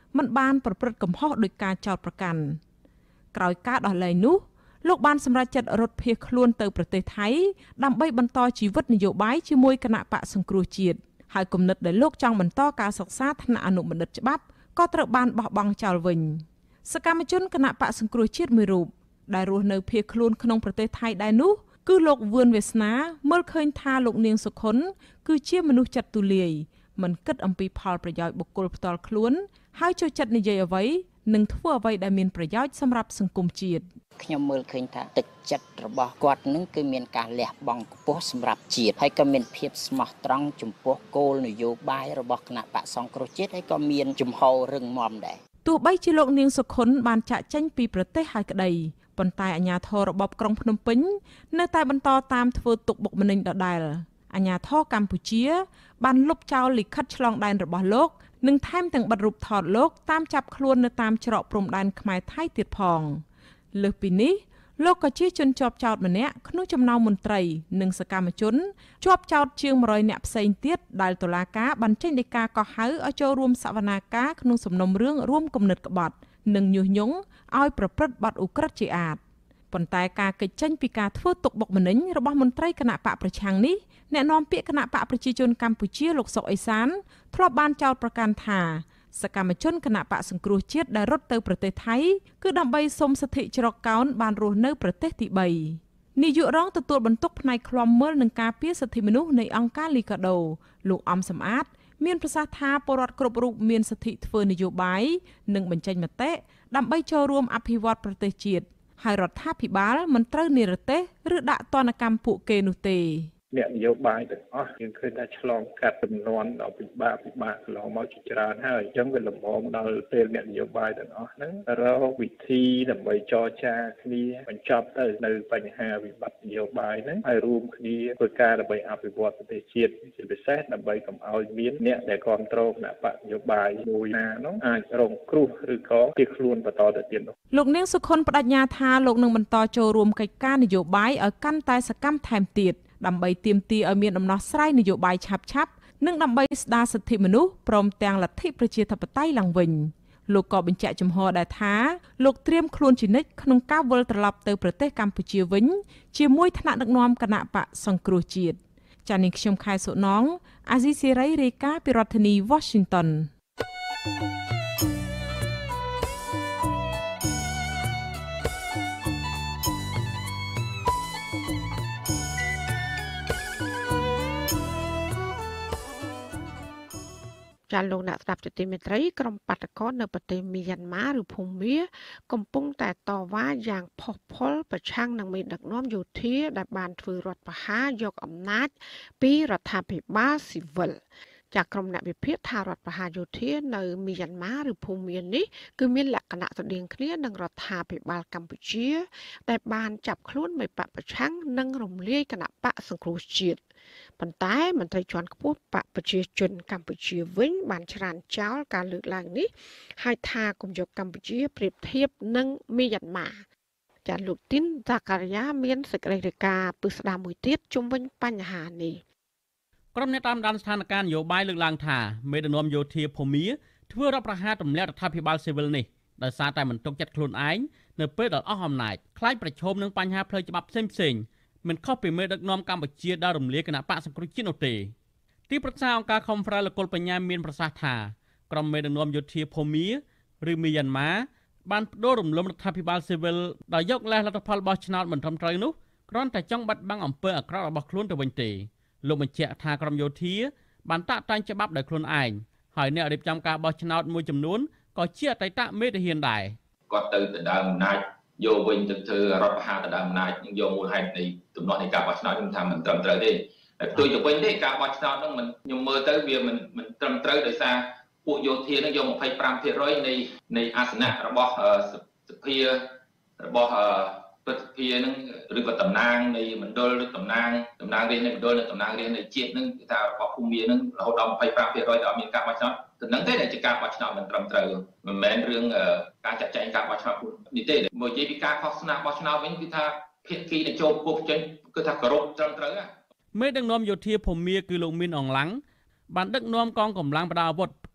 មិនបានប្រព្រឹត្តកំហុសដោយការចោទប្រកាន់ក្រោយការដោះលែងនោះលោកបានសម្រេចចិត្តរត់ភៀសខ្លួនទៅប្រទេសថៃដើម្បីបន្តជីវិតនយោបាយជាមួយគណៈបកសង្គ្រោះជាតិហើយគំនិតដែលលោកចង់បន្តការសិក្សាថ្នាក់អនុបណ្ឌិតច្បាប់ក៏ត្រូវបានបោះបង់ចោលវិញសកម្មជនគណៈបកសង្គ្រោះជាតិមួយរូបដែលរស់នៅភៀសខ្លួនក្នុងប្រទេសថៃដែរនោះគឺលោកវឿនវាសនាមើលឃើញថាលោកនាងសុខុនគឺជាមនុស្សចិត្តទូលាយមិនគិតអំពីផលប្រយោជន៍បុគ្គលផ្ទាល់ខ្លួនហើយចូលចិត្តនិយាយអ្វីនិងធ្វើអ្វីដែលមានប្រយោជន៍សម្រាប់សង្គមជាតិខ្ញុំមើលឃើញថាទឹកចិត្តរបស់គាត់នឹងគឺមានការលះបង់ខ្ពស់សម្រាប់ជាតិហើយក៏មានភាពស្មោះត្រង់ចំពោះគោលនយោបាយរបស់គណៈបកសង្គ្រោះជាតិហើយក៏មានជំហររឹងមាំដែរទោះបីជាលោកនាងសុខុនបានចាក់ចេញពីប្រទេសហើយក្តីប៉ុន្តែអាជ្ញាធររបបក្រុងភ្នំពេញនៅតែបន្តតាមធ្វើទុកបុកម្នេញដដែលអាជ្ញាធរកម្ពុជាបានលុបចោលលិខិតឆ្លងដែនរបស់លោកនិងថែមទាំងបិទរូបថតលោកតាមចាប់ខ្លួននៅតាមច្រកព្រំដែនខ្មែរថៃទៀតផងលើសពីនេះលោកក៏ជាជនជាប់ចោតម្នាក់ក្នុងចំណោមមន្ត្រីនិងសកម្មជនជាប់ចោតជាងមួយរយនាក់ផ្សេងទៀតដែលតុលាការបានចេញដីកាកោះហៅឲ្យចូលរួមសវនាការក្នុងសំណុំរឿងរួមគំនិតក្បត់និងញុះញង់ឲ្យប្រព្រឹត្តបទឧក្រិដ្ឋជាអាតប៉ុន្តែការកិច្ចចេញពីការធ្វើទុកបុកម្នេញរបស់មន្ត្រីគណៈបកប្រឆាំងនេះអ្នកនាំពាក្យគណៈបកប្រជាជនកម្ពុជាលោកសុកអេសានធ្លាប់បានចោទប្រកាន់ថាសកម្មជនគណៈបកសង្គ្រោះជាតិដែលរត់ទៅប្រទេសថៃគឺដើម្បីសុំសិទ្ធិជ្រកកោនបានរស់នៅប្រទេសទីបីនាយករងទទួលបន្ទុកផ្នែកឃ្លាំមើលនឹងការពារសិទ្ធិមនុស្សនៃអង្គការលីកាដូលោកអំសំអាតមានប្រសាសន៍ថាពលរដ្ឋគ្រប់រូបមានសិទ្ធិធ្វើនយោបាយនិងបញ្ចេញមតិដើម្បីចូលរួមអភិវឌ្ឍប្រទេសជាតិហើយរដ្ឋាភិបាលមិនត្រូវនិរទេសឬដាក់ទណ្ឌកម្មពួកគេនោះទេអ្នកនយោបាយទាំងអស់យើងឃើញថាឆ្លងកាត់ចំនួនដល់ពិបាកពិបាកកន្លងមកជាច្រើនហើយអញ្ចឹងវាលំអមដល់ពេលអ្នកនយោបាយទាំងអស់ហ្នឹងរកវិធីដើម្បីចរចាគ្នាបញ្ចប់ទៅនៅបញ្ហាវិបត្តិនយោបាយហ្នឹងហើយរួមគ្នាធ្វើការដើម្បីអភិវឌ្ឍប្រទេសជាតិជាពិសេសដើម្បីកុំឲ្យមានអ្នកដែលគ្រប់គ្រងគណៈបកនយោបាយមួយណានោះអាចរងគ្រោះឬក៏ជៀសខ្លួនបន្តទៅទៀតនោះលោកនាងសុខុនបដិញ្ញាថាលោកនឹងបន្តចូលរួមកិច្ចការនយោបាយឲ្យកាន់តែសកម្មថែមទៀតដើម្បីទាមទារឲ្យមានដំណោះស្រាយនយោបាយឆាប់ឆាប់និងដើម្បីស្ដារសិទ្ធិមនុស្សព្រមទាំងលទ្ធិប្រជាធិបតេយ្យឡើងវិញលោកក៏បញ្ជាក់ចំហដែរថាលោកត្រៀមខ្លួនជានិច្ចក្នុងការវិលត្រឡប់ទៅប្រទេសកម្ពុជាវិញជាមួយថ្នាក់ដឹកនាំគណៈបកសង្គ្រោះជាតិចា៎នាងខ្ញុំខែសុណងអាស៊ីសេរីរាយការណ៍ពីរដ្ឋធានី Washington ចាលោកអ្នកស្ដាប់ជាទីមេត្រីក្រុមបាតកោនៅប្រទេសមីយ៉ាន់ម៉ាឬភូមាកំពុងតែតវ៉ាយ៉ាងផុសផុលប្រឆាំងនឹងមេដឹកនាំយោធាដែលបានធ្វើរដ្ឋប្រហារយកអំណាចពីរដ្ឋាភិបាលស៊ីវិលจากក្រុមអ្នកវិភាគថារដ្ឋប្រហារយោធានៅមីយ៉ាន់ម៉ាឬភូមានេះគឺមានលក្ខណៈស្រដៀងគ្នានឹងរដ្ឋាភិបាលកម្ពុជាដែលបានចាប់ខ្លួនមេបកប្រឆាំងនិងរំលាយគណៈបកសង្គ្រោះជាតិប៉ុន្តែមន្ត្រីជាន់ខ្ពស់បកប្រជាជនកម្ពុជាវិញបានច្រានចោលការលើកឡើងនេះហើយថាគំយកកម្ពុជាប្រៀបធៀបនឹងមីយ៉ាន់ម៉ាចាលោកទីនតាការីយ៉ាមានសេចក្តីរាយការណ៍ពិស្ដារមួយទៀតជុំវិញបញ្ហានេះក្រុមអ្នកតាមដានស្ថានភាពនយោបាយលើកឡើងថាមេដឹកនាំយោធាភូមាធ្វើរដ្ឋប្រហារទម្លាក់រដ្ឋាភិបាលស៊ីវិលនេះដោយសារតែមិនទុកចិត្តខ្លួនឯងនៅពេលដែលអស់អំណាចខ្លាចប្រឈមនឹងបញ្ហាផ្លូវច្បាប់ផ្សេងៗមិនខុសពីមេដឹកនាំកម្ពុជាដែលរំលាយគណៈបកសង្គ្រោះជាតិនោះទេទីប្រឹក្សាអង្គការ Conference លោកុលបញ្ញាមានប្រសាសន៍ថាក្រុមមេដឹកនាំយោធាភូមាឬមីយ៉ាន់ម៉ាបានបដូររំលំរដ្ឋាភិបាលស៊ីវិលដោយយកលេសលទ្ធផលបោះឆ្នោតមិនត្រឹមត្រូវនោះគ្រាន់តែចង់បាត់បង់អំពើអាក្រក់របស់ខ្លួនទៅវិញទេលោកបញ្ជាក់ថាក្រុមយោធាបានតាក់តែងច្បាប់ដោយខ្លួនឯងហើយអ្នករៀបចំការបោះឆ្នោតមួយចំនួនក៏ជាអតីតមេធាវីដែរគាត់ទៅដណ្ដើមអំណាចយកវិញទៅធ្វើរដ្ឋប្រហារដណ្ដើមអំណាចនឹងយកមូលហេតុនៃទំនាស់នៃការបោះឆ្នោតខ្ញុំថាមិនត្រឹមត្រូវទេតែផ្ទុយទៅវិញទេការបោះឆ្នោតហ្នឹងមិនខ្ញុំមើលទៅវាមិនមិនត្រឹមត្រូវដោយសារពួកយោធានឹងយកยี่สิบห้าเปอร์เซ็นต์ នៃនៃអាសនៈរបស់សភារបស់ព្រឹទ្ធសភានឹងឬក៏តំណាងនៃមណ្ឌលឬតំណាងតំណាងរាស្ត្រនៃមណ្ឌលនិងតំណាងរាស្ត្រនៃជាតិនឹងគឺថារបស់ភូមិនឹងរហូតដល់ยี่สิบห้าเปอร์เซ็นต์ ដល់មានការបោះឆ្នោតទៅនឹងទេដែលជាការបោះឆ្នោតមិនត្រឹមត្រូវមិនមែនរឿងការចាត់ចែងការបោះឆ្នោតនេះទេមកនិយាយពីការខុសស្នាបោះឆ្នោតវិញគឺថាភាគីដែលចូលពុះចេញគឺថាគោរពត្រឹមត្រូវមេដឹកនាំយោធាភូមាគឺលោកមីនអងឡាំងបានដឹកនាំកងកម្លាំងបដាអាវុធ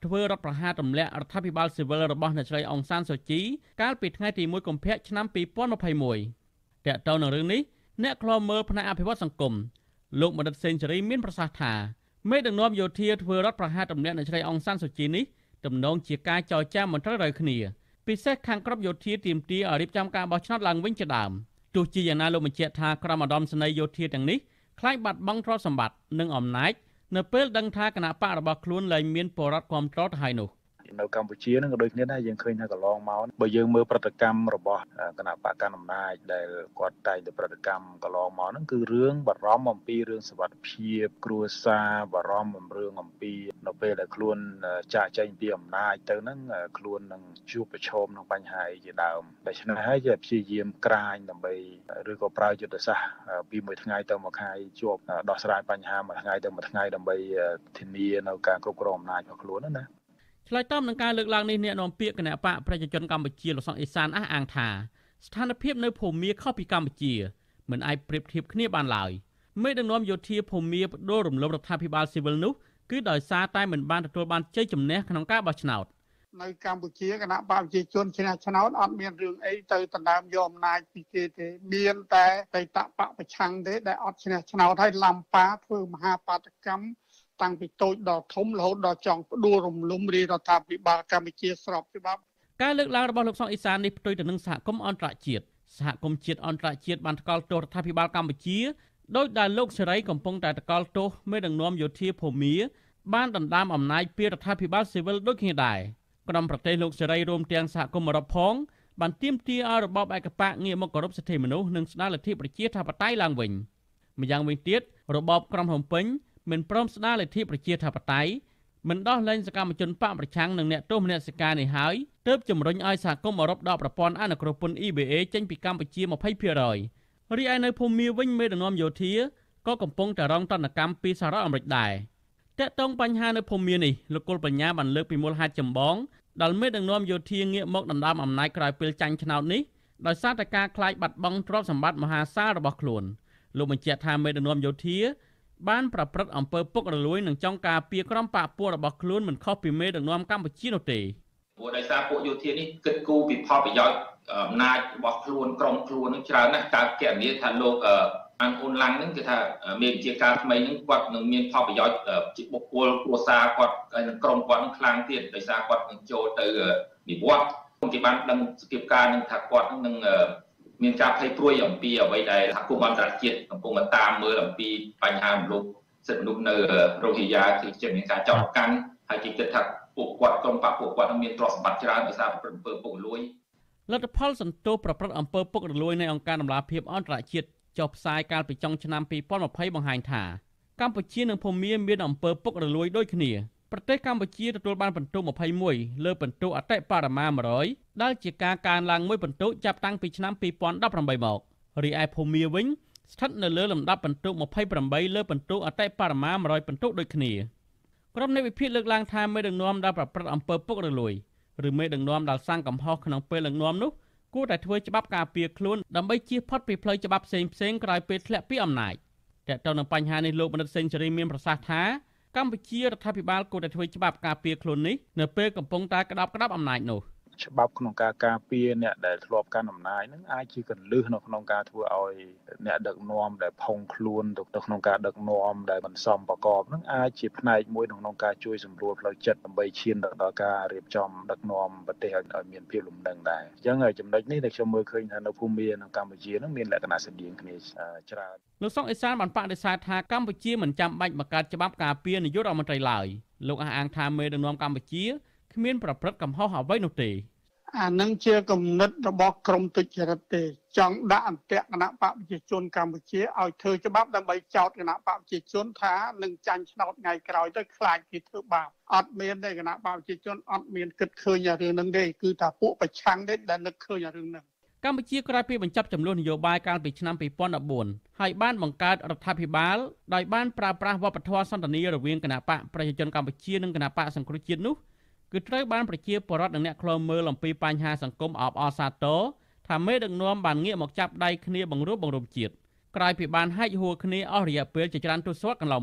ធ្វើរដ្ឋប្រហារទម្លាក់រដ្ឋាភិបាលស៊ីវិលរបស់អ្នកស្រីអុងសានសូជីកាលពីថ្ងៃទីមួយកុម្ភៈឆ្នាំពីរពាន់ម្ភៃមួយ តើតើនឹងរឿងនេះអ្នកខ្លោមើលផ្នែកអភិវឌ្ឍសង្គមលោកបណ្ឌិតសេនស៊ូរីមានប្រសាសន៍ថាមេដឹកនាំយោធាធ្វើរដ្ឋប្រហារទម្លាក់អ្នកស្រីអុងសានសូជីនេះទំនងជាការចរចាមិនត្រូវរ៉ូវគ្នាពិសេសខាងក្រុមយោធាទាមទារឲ្យរៀបចំការបោះឆ្នោតឡើងវិញជាដើមទោះជាយ៉ាងណាលោកបញ្ជាក់ថាក្រុមឧត្តមសេនីយ៍យោធាទាំងនេះខ្លាចបាត់បង់ទ្រព្យសម្បត្តិនិងអំណាចនៅពេលដឹងថាគណៈបករបស់ខ្លួនលែងមានពលរដ្ឋគ្រប់គ្រងទៅហើយនោះនៅកម្ពុជានឹងក៏ដូចគ្នាដែរយើងឃើញថាកន្លងមកបើយើងមើលប្រតិកម្មរបស់គណៈបកកណ្ដាលអំណាចដែលគាត់តែងតែប្រតិកម្មកន្លងមកហ្នឹងគឺរឿងបារម្ភអំពីរឿងសុវត្ថិភាពគ្រួសារបារម្ភអំរឿងអំពីនៅពេលដែលខ្លួនចាកចេញពីអំណាចទៅហ្នឹងខ្លួននឹងជួបប្រឈមនឹងបញ្ហាអីជាដើមដូច្នេះហើយជាព្យាយាមក្រាញដើម្បីឬក៏ប្រើយុទ្ធសាស្ត្រពីមួយថ្ងៃទៅមួយថ្ងៃជួបដោះស្រាយបញ្ហាមួយថ្ងៃទៅមួយថ្ងៃដើម្បីធានានៅការគ្រប់គ្រងអំណាចរបស់ខ្លួនណាឆ្លើយតបនឹងការលើកឡើងនេះអ្នកនាំពាក្យគណៈបកប្រជាជនកម្ពុជាលោកសុកអេសានអះអាងថាស្ថានភាពនៅភូមាខុសពីកម្ពុជាមិនអាចប្រៀបធៀបគ្នាបានឡើយមេដឹកនាំយោធាភូមាបដូររំលោភរដ្ឋាភិបាលស៊ីវិលនោះគឺដោយសារតែមិនបានទទួលបានជ័យជំនះក្នុងការបោះឆ្នោតនៅកម្ពុជាគណៈបកប្រជាជនឈ្នះឆ្នោតអត់មានរឿងអីទៅដណ្ដើមយកអំណាចពីគេទេមានតែតែតបកប្រឆាំងទេដែលអត់ឈ្នះឆ្នោតហើយឡំប៉ាធ្វើមហាបាតកម្មតាំងពីតូចដល់ធំរហូតដល់ចង់ផ្ដួលរំលំរាជរដ្ឋាភិបាលកម្ពុជាស្របច្បាប់ការលើកឡើងរបស់លោកសុកអេសាននេះផ្ទុយទៅនឹងសហគមន៍អន្តរជាតិសហគមន៍ជាតិអន្តរជាតិបានថ្កោលទោសរដ្ឋាភិបាលកម្ពុជាដោយដែលលោកសេរីកំពុងតែថ្កោលទោសមេដឹកនាំយោធាភូមាបានដណ្ដើមអំណាចពីរដ្ឋាភិបាលស៊ីវិលដូចគ្នាដែរក្រុមប្រទេសលោកសេរីរួមទាំងសហគមន៍អឺរ៉ុបផងបានទាមទារឲ្យរបបឯកបកងាកមកគោរពសិទ្ធិមនុស្សនិងស្ដារលទ្ធិប្រជាធិបតេយ្យឡើងវិញម្យ៉ាងវិញទៀតរបបក្រុងភ្នំពេញមិនព្រមស្ដារលទ្ធិប្រជាធិបតេយ្យមិនដោះលែងសកម្មជនបកប្រឆាំងនិងអ្នកទោសមនសិការនេះហើយទើបជំរុញឲ្យសហគមន៍អឺរ៉ុបដកប្រព័ន្ធអនុគ្រោះពន្ធ E B A ចេញពីកម្ពុជា ยี่สิบเปอร์เซ็นต์ រីឯនៅភូមាវិញមេដឹកនាំយោធាក៏កំពុងតែរងទណ្ឌកម្មពីសហរដ្ឋអាមេរិកដែរតាក់ទងបញ្ហានៅភូមានេះលោកគុលបញ្ញាបានលើកពីមូលហេតុចម្បងដែលមេដឹកនាំយោធាងាកមកដណ្ដើមអំណាចក្រោយពេលចាញ់ឆ្នោតនេះដោយសារតែការខ្លាចបាត់បង់ទ្រព្យសម្បត្តិមហាសាលរបស់ខ្លួនលោកបញ្ជាក់ថាមេដឹកនាំយោធាបានប្រព្រឹត្តអំពើពុករលួយនឹងចង់ការពារក្រុមបកពួករបស់ខ្លួនមិនខុសពីមេដឹកនាំកម្ពុជានោះទេព្រោះដោយសារពួកយោធានេះគិតគូរពីផលប្រយោជន៍អំណាចរបស់ខ្លួនក្រុមខ្លួននឹងច្រើនណាស់កើតគណនាថាលោកអានអ៊ុនឡាំងហ្នឹងគឺថាមេវិជាការថ្មីហ្នឹងគាត់នឹងមានផលប្រយោជន៍ជាបុគ្គលគ្រួសារគាត់ហើយនឹងក្រុមគាត់នឹងខ្លាំងទៀតដោយសារគាត់នឹងចូលទៅនិវត្តន៍គេបានដឹងសកម្មភាពនឹងថាគាត់នឹងមានការភ័យព្រួយអំពីអ្វីដែលសហគមន៍អន្តរជាតិកំពុងតែតាមមើលអំពីបញ្ហារំលោភសិទ្ធិមនុស្សនៅរ៉ូហីយ៉ាគឺជាមានការចោទប្រកាន់ហើយគេគិតថាពួកគាត់ក្រុមបកពួកគាត់មានទ្រព្យសម្បត្តិច្រើនដោយសារប្រព្រឹត្តអំពើពុករលួយលទ្ធផលសន្ទុះប្រព្រឹត្តអំពើពុករលួយនៃអង្គការដំឡាភិបអន្តរជាតិចុះផ្សាយកាលពីចុងឆ្នាំពីរពាន់ម្ភៃបង្ហាញថាកម្ពុជានិងភូមាមានអំពើពុករលួយដូចគ្នាប្រទេសកម្ពុជាទទួលបានពិន្ទុยี่สิบเอ็ดលើពិន្ទុអតិបរមាមួយរយដែលជាការកើនឡើងមួយពិន្ទុចាប់តាំងពីឆ្នាំពីរពាន់ដប់ប្រាំបីមករីឯភូមាវិញស្ថិតនៅលើលំដាប់ពិន្ទុยี่สิบแปดលើពិន្ទុអតិបរមាមួយរយពិន្ទុដូចគ្នាក្រុមអ្នកវិភាគលើកឡើងថាមេដឹកនាំដែលប្រព្រឹត្តអំពើពុករលួយឬមេដឹកនាំដែលសាងកំហុសក្នុងពេលដឹកនាំនោះគួរតែធ្វើច្បាប់ការពារខ្លួនដើម្បីជៀសផុតពីផ្លូវច្បាប់ផ្សេងៗក្រោយពេលធ្លាក់ពីអំណាចតែទៅនឹងបញ្ហានេះលោកបណ្ឌិតសេនស៊ូរីមានប្រសាសន៍ថាកម្ពុជារដ្ឋាភិបាលគួរតែធ្វើច្បាប់ការពារខ្លួននេះនៅពេលកំពុងតែក្តាប់ក្តាប់អំណាចនោះច្បាប់ក្នុងការការពារអ្នកដែលធ្លាប់កាន់អំណាចនឹងអាចជាកន្លឹះនៅក្នុងការធ្វើឲ្យអ្នកដឹកនាំដែលផុងខ្លួនទៅក្នុងការដឹកនាំដែលមិនសមប្រកបនឹងអាចជាផ្នែកមួយក្នុងការជួយសម្រួលផ្លូវចិត្តដើម្បីឈានដល់ការរៀបចំដឹកនាំប្រទេសឲ្យមានភាពលំនឹងដែរអញ្ចឹងចំណុចនេះដែលខ្ញុំមើលឃើញថានៅភូមានិងកម្ពុជានឹងមានលក្ខណៈស្រដៀងគ្នាច្រើនលោកសុកអេសានបានបដិសេធថាកម្ពុជាមិនចាំបាច់បង្កើតច្បាប់ការពារនាយករដ្ឋមន្ត្រីឡើយលោកអះអាងថាមេដឹកនាំកម្ពុជាគ្មានប្រព្រឹត្តកំហុសអ្វីនោះទេអានឹងជាគំនិតរបស់ក្រមទុច្ចរិតទេចង់ដាក់អន្តៈគណៈបកប្រជាជនកម្ពុជាឲ្យធ្វើច្បាប់ដើម្បីចោទគណៈបកប្រជាជនថានឹងចាញ់ឆ្នោតថ្ងៃក្រោយទៅខ្លាចគេធ្វើបាបអត់មានទេគណៈបកប្រជាជនអត់មានគិតឃើញរឿងហ្នឹងទេគឺថាពួកប្រឆាំងទេដែលនឹកឃើញរឿងហ្នឹងកម្ពុជាក្រោយពីបញ្ចប់ចំនួននយោបាយកាលពីឆ្នាំពីរពាន់ដប់បួនហើយបានបង្កើតរដ្ឋាភិបាលដោយបានប្រើប្រាស់វប្បធម៌សន្តិនិករវាងគណៈបកប្រជាជនកម្ពុជានិងគណៈបកសង្គ្រោះជាតិនោះគឺត្រូវបានប្រជាពលរដ្ឋនិងអ្នកខ្លោមើលអំពីបញ្ហាសង្គមអបអរសាទរថាមេដឹកនាំបានងាកមកចាប់ដៃគ្នាបង្រួបបង្រួមជាតិក្រោយពីបានហែកហួរគ្នាអស់រយៈពេលជាច្រើនទសវត្សរ៍កន្លងមក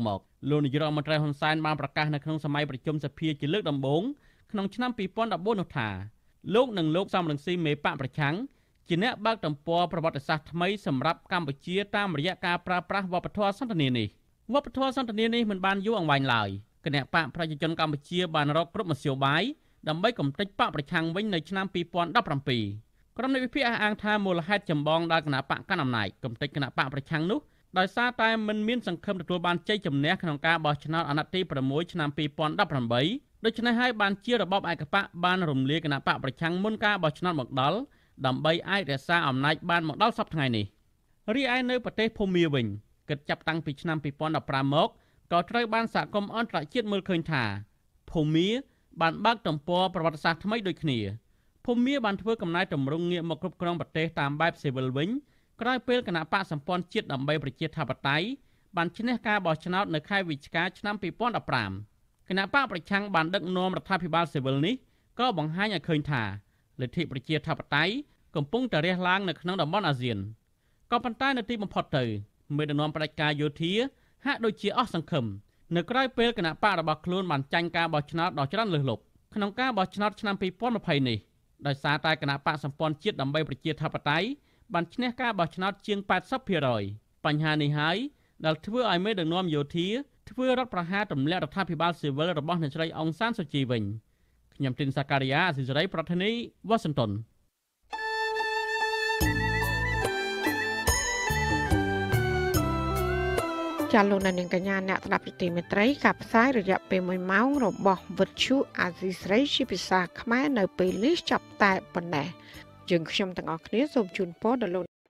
លោកនាយរដ្ឋមន្ត្រីហ៊ុនសែនបានប្រកាសនៅក្នុងសម័យប្រជុំសភាជាលើកដំបូងក្នុងឆ្នាំពីរពាន់ដប់បួននោះថាលោកនិងលោកសំរងស៊ីមេបកប្រឆាំងជាអ្នកបើកទំព័រប្រវត្តិសាស្ត្រថ្មីសម្រាប់កម្ពុជាតាមរយៈការប្រើប្រាស់វប្បធម៌សន្ទនានេះវប្បធម៌សន្ទនានេះមិនបានយូរអង្វែងឡើយគណៈបកប្រជាជនកម្ពុជាបានរកគ្រប់មធ្យោបាយដើម្បីកំទេចបកប្រឆាំងវិញនៅឆ្នាំពីរពាន់ដប់ប្រាំពីរក្រុមអ្នកវិភាគអះអាងថាមូលហេតុចម្បងដែលគណៈបកកណ្ដាលអំណាចកំទេចគណៈបកប្រឆាំងនោះដោយសារតែមិនមានសង្ឃឹមទទួលបានជ័យជំនះក្នុងការបោះឆ្នោតអាណត្តិទីប្រាំមួយឆ្នាំពីរពាន់ដប់ប្រាំបីដូច្នេះហើយបានជារបបឯកបកបានរំលាយគណៈបកប្រឆាំងមុនការបោះឆ្នោតមកដល់ដើម្បីអាចរក្សាអំណាចបានមកដល់សប្តាហ៍ថ្ងៃនេះរីឯនៅប្រទេសភូមាវិញគិតចាប់តាំងពីឆ្នាំពីរពាន់ដប់ប្រាំមកក៏ត្រូវបានសហគមន៍អន្តរជាតិមើលឃើញថាភូមាបានបើកទំព័រប្រវត្តិសាស្ត្រថ្មីដូចគ្នាភូមាបានធ្វើកំណែទម្រង់ងាកមកគ្រប់គ្រងប្រទេសតាមបែបស៊ីវិលវិញក្រោយពេលគណៈបកសម្ព័ន្ធជាតិដើម្បីប្រជាធិបតេយ្យបានឈ្នះការបោះឆ្នោតនៅខែវិច្ឆិកាឆ្នាំពីរពាន់ដប់ប្រាំគណៈបកប្រឆាំងបានដឹកនាំរដ្ឋាភិបាលស៊ីវិលនេះក៏បង្ហាញឲ្យឃើញថាលទ្ធិប្រជាធិបតេយ្យកំពុងតែរះឡើងនៅក្នុងតំបន់អាស៊ានក៏ប៉ុន្តែនៅទីបំផុតទៅមេដឹកនាំផ្ដាច់ការយោធាហាក់ដូចជាអស់សង្ឃឹមនៅក្រៅពេលគណៈបករបស់ខ្លួនបានចាញ់ការបោះឆ្នោតដ៏ច្រើនលើសលប់ក្នុងការបោះឆ្នោតឆ្នាំពីរពាន់ម្ភៃនេះដោយសារតែគណៈបកសម្ព័ន្ធជាតិដើម្បីប្រជាធិបតេយ្យបានឈ្នះការបោះឆ្នោតជាងប៉ែតសិបភាគរយបញ្ហានេះហើយដែលធ្វើឲ្យមេដឹកនាំយោធាធ្វើរដ្ឋប្រហារទម្លាក់រដ្ឋាភិបាលស៊ីវិលរបស់អ្នកស្រីអង្សានសុជីវិញខ្ញុំទីនសាការីយ៉ាអស៊ីសេរីប្រធានីវ៉ាស៊ីនតោនចាលោកនាងកញ្ញាអ្នកស្ដាប់ទីមេត្រីកັບផ្សាយរយៈពេលមួយម៉ោងរបស់វិទ្យុអាស៊ីសេរីជាភាសាខ្មែរនៅពេលនេះចាប់តែប៉ុណ្ណេះយើងខ្ញុំទាំងអស់គ្នាសូមជូនពរដល់លោក